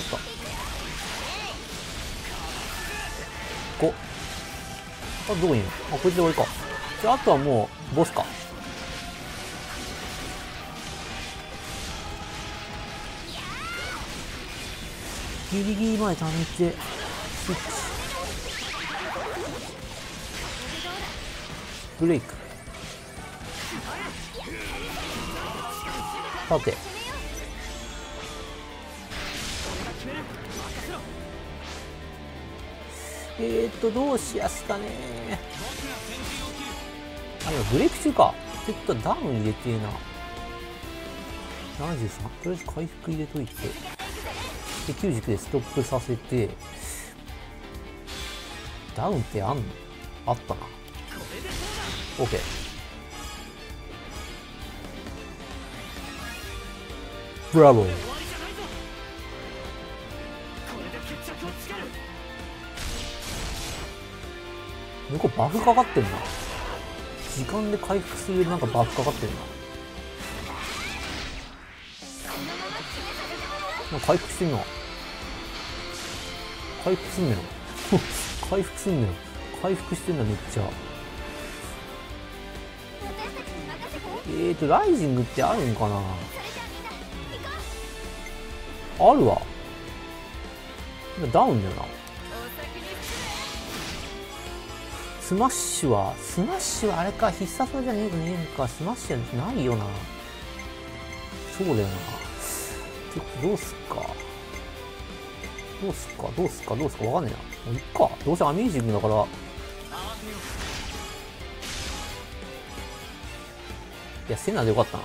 Speaker 1: 。5。あ、どこにいるの？あ、こいつで終わりか。じゃあ、あとはもう、ボスか。ギリギリまで溜めて、スイッチ。ブレイク。さて。 どうしやすかね。あ、今ブレイク中か。ってことはダウン入れてえな。73。とりあえず回復入れといて。で、99でストップさせて。ダウンってあんの？あったな。OK。ブラボー。向こうバフかかってんな。時間で回復するなんかバフかかってんな。なんか回復してんな。回復すんねよ。回復すんねよ。回復してんな、めっちゃ。ライジングってあるんかな。あるわ。今ダウンだよな。スマッシュはあれか、必殺技じゃねえか。スマッシュじゃないよな。そうだよな。どうすっかわかんねえな。もういっか。どうせアミュージングだから。いや、セナでよかったな。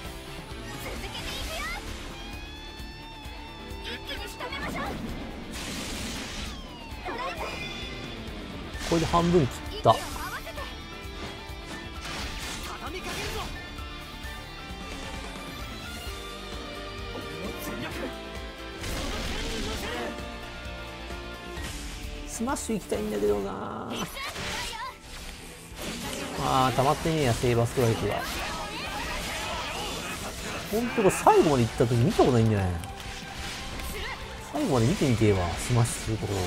Speaker 1: これで半分切った。スマッシュ行きたいんだけどな。あー、溜まってねえや、セーバーストライクが。ほんとこれ最後まで行った時見たことないんじゃない？最後まで見てみてえわ、スマッシュするところ。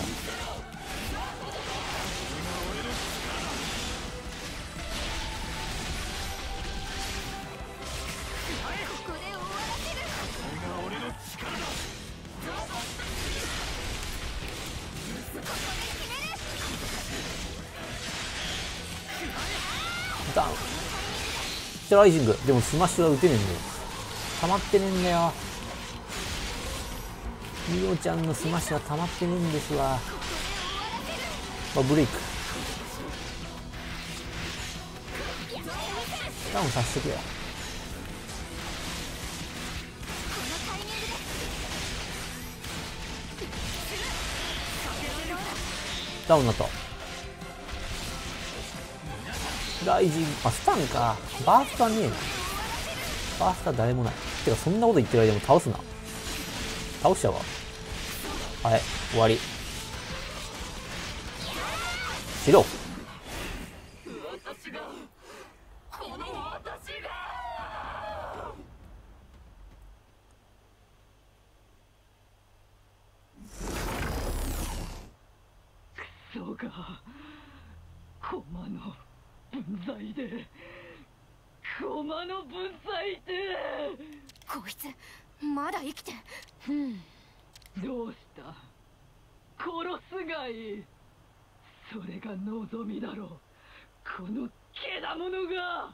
Speaker 1: ダウン。ライジング。でもスマッシュが打てねえんだよ。溜まってねえんだよ。ミオちゃんのスマッシュは溜まってねえんですわ。ブレイク。ダウンさせてくれ。ダウンになった。ライジング、あ、スタンか。バーストはねえな。バーストは誰もない。てか、そんなこと言ってる間も倒すな。倒しちゃうわ。はい、終わり。しろ。
Speaker 10: そうか。駒の分際で。駒の分際で。
Speaker 9: こいつまだ生きて。
Speaker 10: どうした？殺すがいい。それが望みだろう。このけだものが。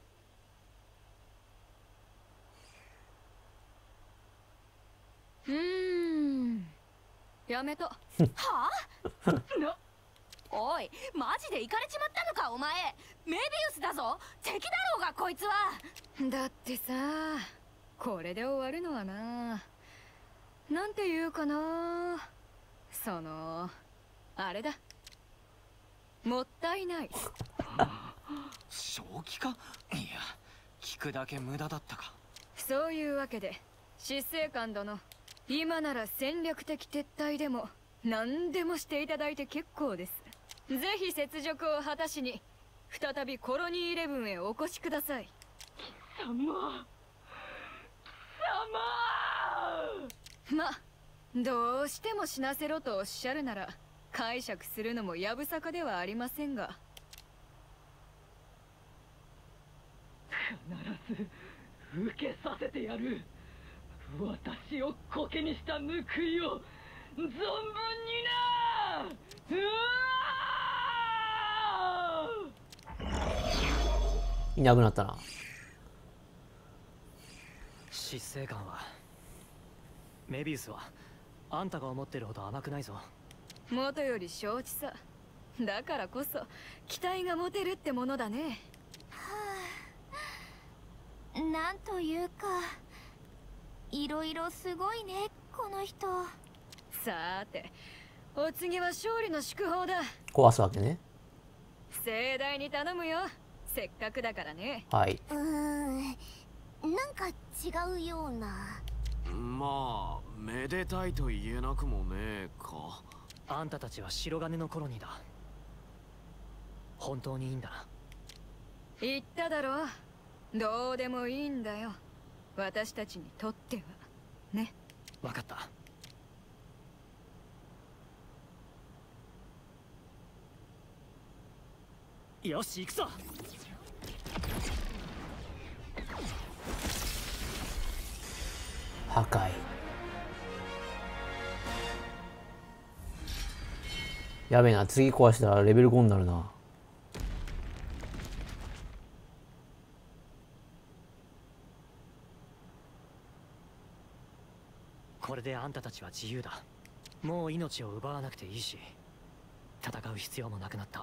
Speaker 2: やめた。は
Speaker 9: あ？おい、マジでイカれちまったのかお前。メビウスだぞ。敵だろうがこいつは。
Speaker 2: だってさ、これで終わるのはな、なんていうかな、あれだ、もったいない。
Speaker 8: 正気か？いや、聞くだけ無駄だったか。
Speaker 2: そういうわけで執政官殿、今なら戦略的撤退でも何でもしていただいて結構です。ぜひ雪辱を果たしに再びコロニー11へお越しください。ま、どうしても死なせろとおっしゃるなら解釈するのもやぶさかではありませんが。
Speaker 10: 必ず受けさせてやる。私をコケにした報いを存分にな。
Speaker 1: いなくなったな。
Speaker 5: 執政官はメビウスはあんたが思ってるほど甘くないぞ。
Speaker 2: 元より承知さ。だからこそ期待が持てるってものだね。
Speaker 9: なんというか、いろいろすごいね、この人。
Speaker 2: さーて、お次は勝利の祝砲だ。
Speaker 1: 壊すわけね。
Speaker 2: 盛大に頼むよ。せっかくだからね。
Speaker 1: はい。
Speaker 9: なんか違うような。
Speaker 7: まあめでたいと言えなくもねえか。
Speaker 5: あんたたちは白金のコロニーだ。本当にいいんだな。
Speaker 2: 言っただろう。どうでもいいんだよ。私たちにとってはね。
Speaker 5: 分かった。よし、行くぞ。
Speaker 1: 破壊。やべえな、次壊したらレベル5になるな。
Speaker 5: これであんたたちは自由だ。もう命を奪わなくていいし、戦う必要もなくなった。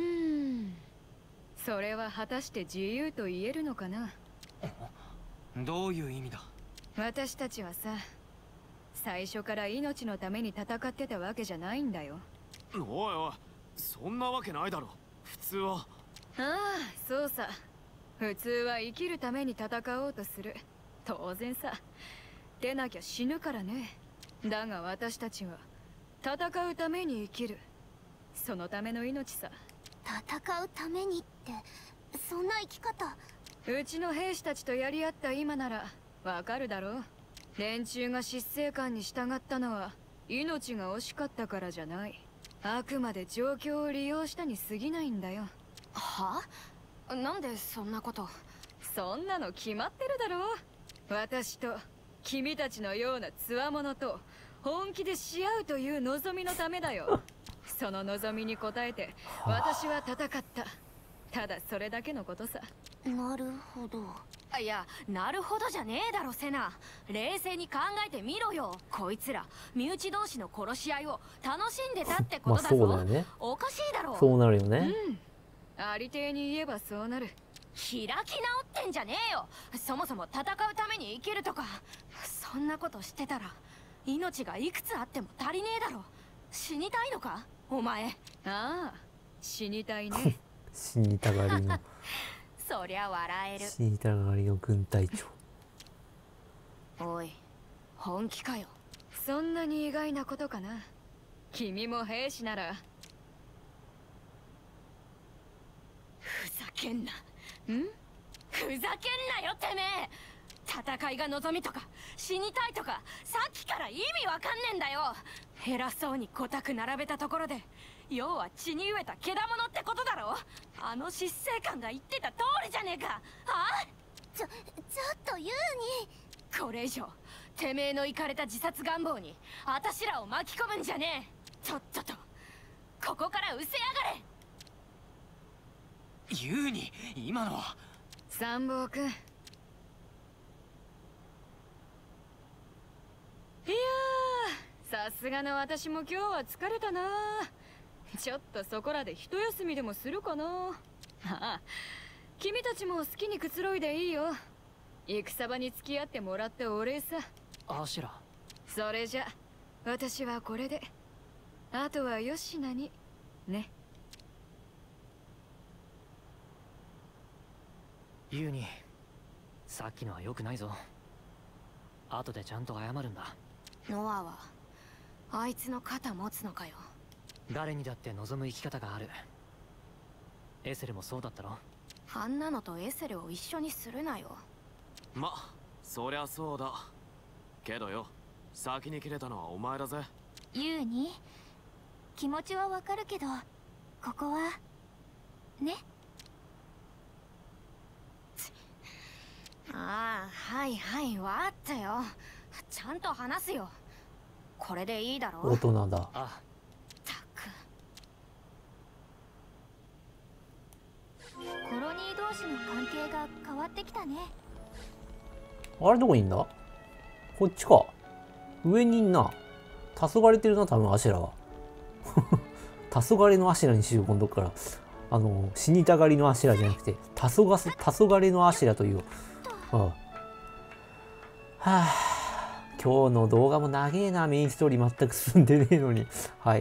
Speaker 2: それは果たして自由と言えるのかな。
Speaker 8: どういう意味だ。
Speaker 2: 私たちはさ、最初から命のために戦ってたわけじゃないんだよ。
Speaker 7: おいおい、そんなわけないだろ。普通は。
Speaker 2: ああ、そうさ。普通は生きるために戦おうとする。当然さ。出なきゃ死ぬからね。だが私たちは戦うために生きる。そのための命さ。
Speaker 9: 戦うためにって、そんな生き方。
Speaker 2: うちの兵士たちとやり合った今ならわかるだろう。連中が執政官に従ったのは命が惜しかったからじゃない。あくまで状況を利用したに過ぎないんだよ。
Speaker 9: は？なんでそんなこと。
Speaker 2: そんなの決まってるだろう。私と君たちのような強者と本気でし合うという望みのためだよ。その望みに応えて私は戦った。ただそれだけのことさ。
Speaker 9: なるほど。
Speaker 11: いや、なるほどじゃねえだろセナ。冷静に考えてみろよ。こいつら身内同士の殺し合いを楽しんでたってことだぞ。
Speaker 1: まあそうだよね。
Speaker 11: おかしいだろ。
Speaker 1: そうなるよね。
Speaker 2: ありていに言えばそうなる。
Speaker 11: 開き直ってんじゃねえよ。そもそも戦うために生きるとか、そんなことしてたら命がいくつあっても足りねえだろ。死にたいのかお前。
Speaker 2: ああ、死にたいね。
Speaker 1: 死にたがりの
Speaker 11: そりゃ笑える。
Speaker 1: 死にたがりの軍隊長。
Speaker 11: おい、本気かよ。
Speaker 2: そんなに意外なことかな。君も兵士なら。
Speaker 11: ふざけんな。ふざけんなよてめえ。戦いが望みとか死にたいとかさっきから意味わかんねえんだよ。偉そうにコタク並べたところで要は血に飢えたけだものってことだろ。あの執政官が言ってた通りじゃねえか。はあ、
Speaker 9: ちょっとユーに。
Speaker 11: これ以上てめえのイカれた自殺願望にあたしらを巻き込むんじゃねえ。とっととここから失せやがれ。
Speaker 8: ユーに今のは。
Speaker 2: 参謀君。いやー、さすがの私も今日は疲れたな。ちょっとそこらで一休みでもするかな。ああ、君たちも好きにくつろいでいいよ。戦場に付き合ってもらってお礼さ。
Speaker 5: アシュラ。
Speaker 2: それじゃ私はこれで、あとはヨシナにね。
Speaker 5: ユーに、さっきのは良くないぞ。後でちゃんと謝るんだ。
Speaker 11: ノアはあいつの肩持つのかよ。
Speaker 5: 誰にだって望む生き方がある。エセルもそうだったろ。
Speaker 11: あんなのとエセルを一緒にするなよ。
Speaker 7: ま、そりゃそうだけどよ、先に切れたのはお前だぜ。
Speaker 9: ユーに気持ちはわかるけど、ここはね。
Speaker 11: ああ、はいはい、わかったよ。ちゃんと話すよ。これでいいだろ。
Speaker 1: 大人だ。
Speaker 5: あ、
Speaker 9: コロニー同士の関係が変わってきたね。
Speaker 1: あれどこにいんだ。こっちか。上にいんな。 黄昏てるな、多分アシェラは。黄昏のアシェラにしよう、今度から。死にたがりのアシェラじゃなくて、黄昏のアシェラという。はあ、今日の動画も長えな、メインストーリー全く進んでねえのに。はい。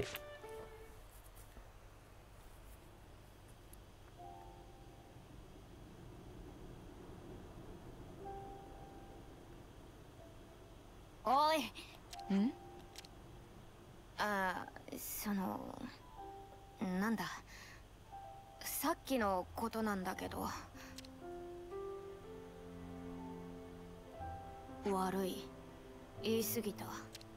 Speaker 11: おい。なんだ。さっきのことなんだけど。悪い。言い過ぎた。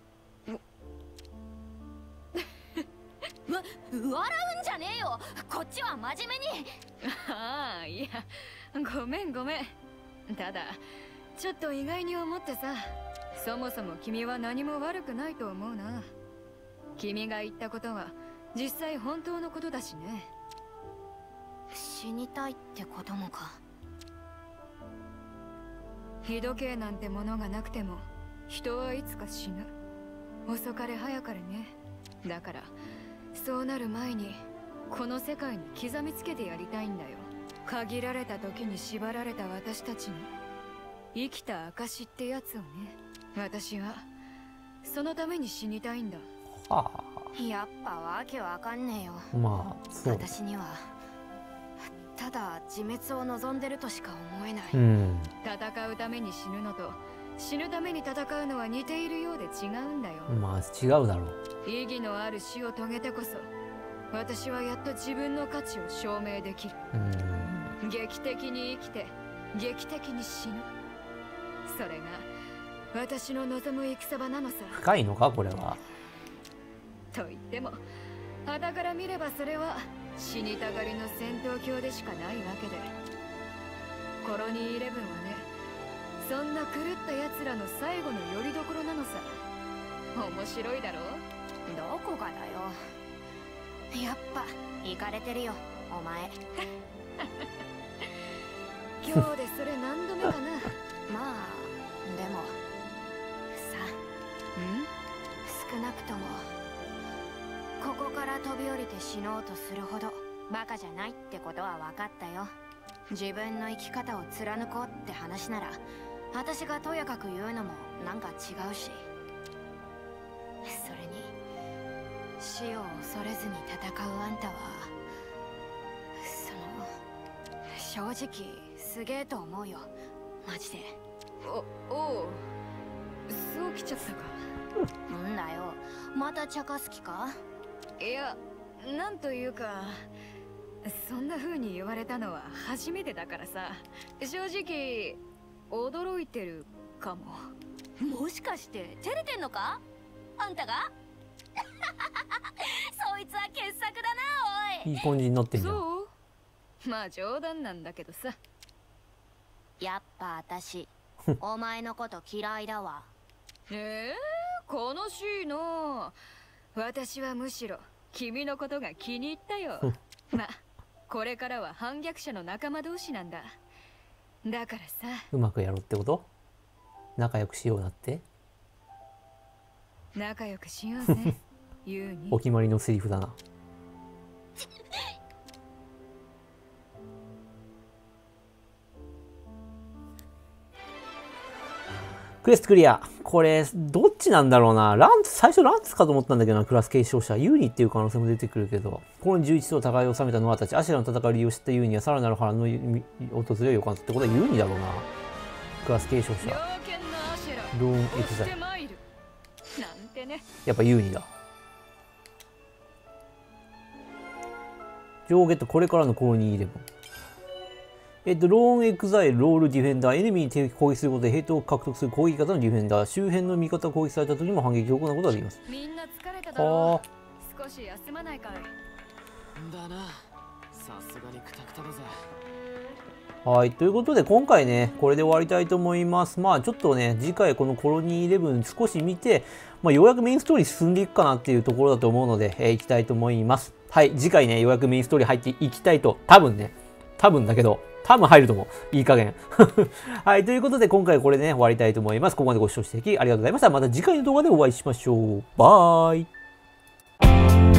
Speaker 11: 笑うんじゃねえよ。こっちは真面目に。
Speaker 2: ああ、いや、ごめん。ただ、ちょっと意外に思ってさ。そもそも君は何も悪くないと思うな。君が言ったことは実際本当のことだしね。
Speaker 11: 死にたいってこともか。
Speaker 2: 日時計なんてものがなくても人はいつか死ぬ。遅かれ早かれね。だからそうなる前にこの世界に刻みつけてやりたいんだよ。限られた時に縛られた私たちの生きた証ってやつをね。私はそのために死にたいんだ。
Speaker 1: は
Speaker 11: あ、やっぱわけわかんねえよ。
Speaker 1: まあそう。
Speaker 11: 私にはただ自滅を望んでるとしか思えない。
Speaker 2: 戦うために死ぬのと死ぬために戦うのは似ているようで違うんだよ。
Speaker 1: まあ違うだろう。
Speaker 2: 意義のある死を遂げてこそ私はやっと自分の価値を証明できる。劇的に生きて劇的に死ぬ。それが私の望む戦場なのさ。
Speaker 1: 深いのかこれは。
Speaker 2: と言っても傍から見ればそれは死にたがりの戦闘狂でしかないわけで。コロニー11はね、そんな狂った奴らの最後の拠り所なのさ。面白いだろ。
Speaker 11: どこがだよ。やっぱイカれてるよお前。
Speaker 2: 今日でそれ何度目かな。
Speaker 11: まあでもさ、少なくともここから飛び降りて死のうとするほどバカじゃないってことは分かったよ。自分の生き方を貫こうって話なら私がとやかく言うのもなんか違うし、それに死を恐れずに戦うあんたは正直すげえと思うよマジで。
Speaker 2: おう、そうきちゃったか。
Speaker 11: んだよ、また茶化す気か。
Speaker 2: いや、なんというかそんな風に言われたのは初めてだからさ、正直驚いてるかも。
Speaker 11: もしかして照れてんのかあんたが。そいつは傑作だなおい。
Speaker 1: いい感じになってんじゃん。
Speaker 2: そう、まあ冗談なんだけどさ。
Speaker 11: やっぱ私お前のこと嫌いだわ。
Speaker 2: 悲しいな。私はむしろ君のことが気に入ったよ。まあこれからは反逆者の仲間同士なんだ。だからさ、
Speaker 1: うまくやろうってこと？仲良くしようなって？
Speaker 2: 仲良くしようぜ。ユウに
Speaker 1: お決まりのセリフだな。クエストクリア。これ、どっちなんだろうな。最初ランツかと思ったんだけどな、クラス継承者。ユーニっていう可能性も出てくるけど、この11と互いを収めたノアたち、アシュラの戦いを利用したユーニはさらなる波乱の訪れを予感するってことはユーニだろうな。クラス継承者。ローンエクザイル。やっぱユーニだ。上下とこれからのコロニー11。ローンエクザイル、ロールディフェンダー、エネミーに攻撃することでヘイトを獲得する攻撃型のディフェンダー、周辺の味方を攻撃された時にも反撃を行うことができます。
Speaker 2: みんな疲れただろう。少し休まないかい。
Speaker 8: だな。さすがにクタクタだぜ。
Speaker 1: はい、ということで今回ね、これで終わりたいと思います。まあちょっとね、次回このコロニー11少し見て、ようやくメインストーリー進んでいくかなっていうところだと思うので、いきたいと思います。はい、次回ね、ようやくメインストーリー入っていきたいと、多分だけど、 多分入ると思う。いい加減。はい。ということで、今回これでね、終わりたいと思います。ここまでご視聴していただきありがとうございました。また次回の動画でお会いしましょう。バーイ。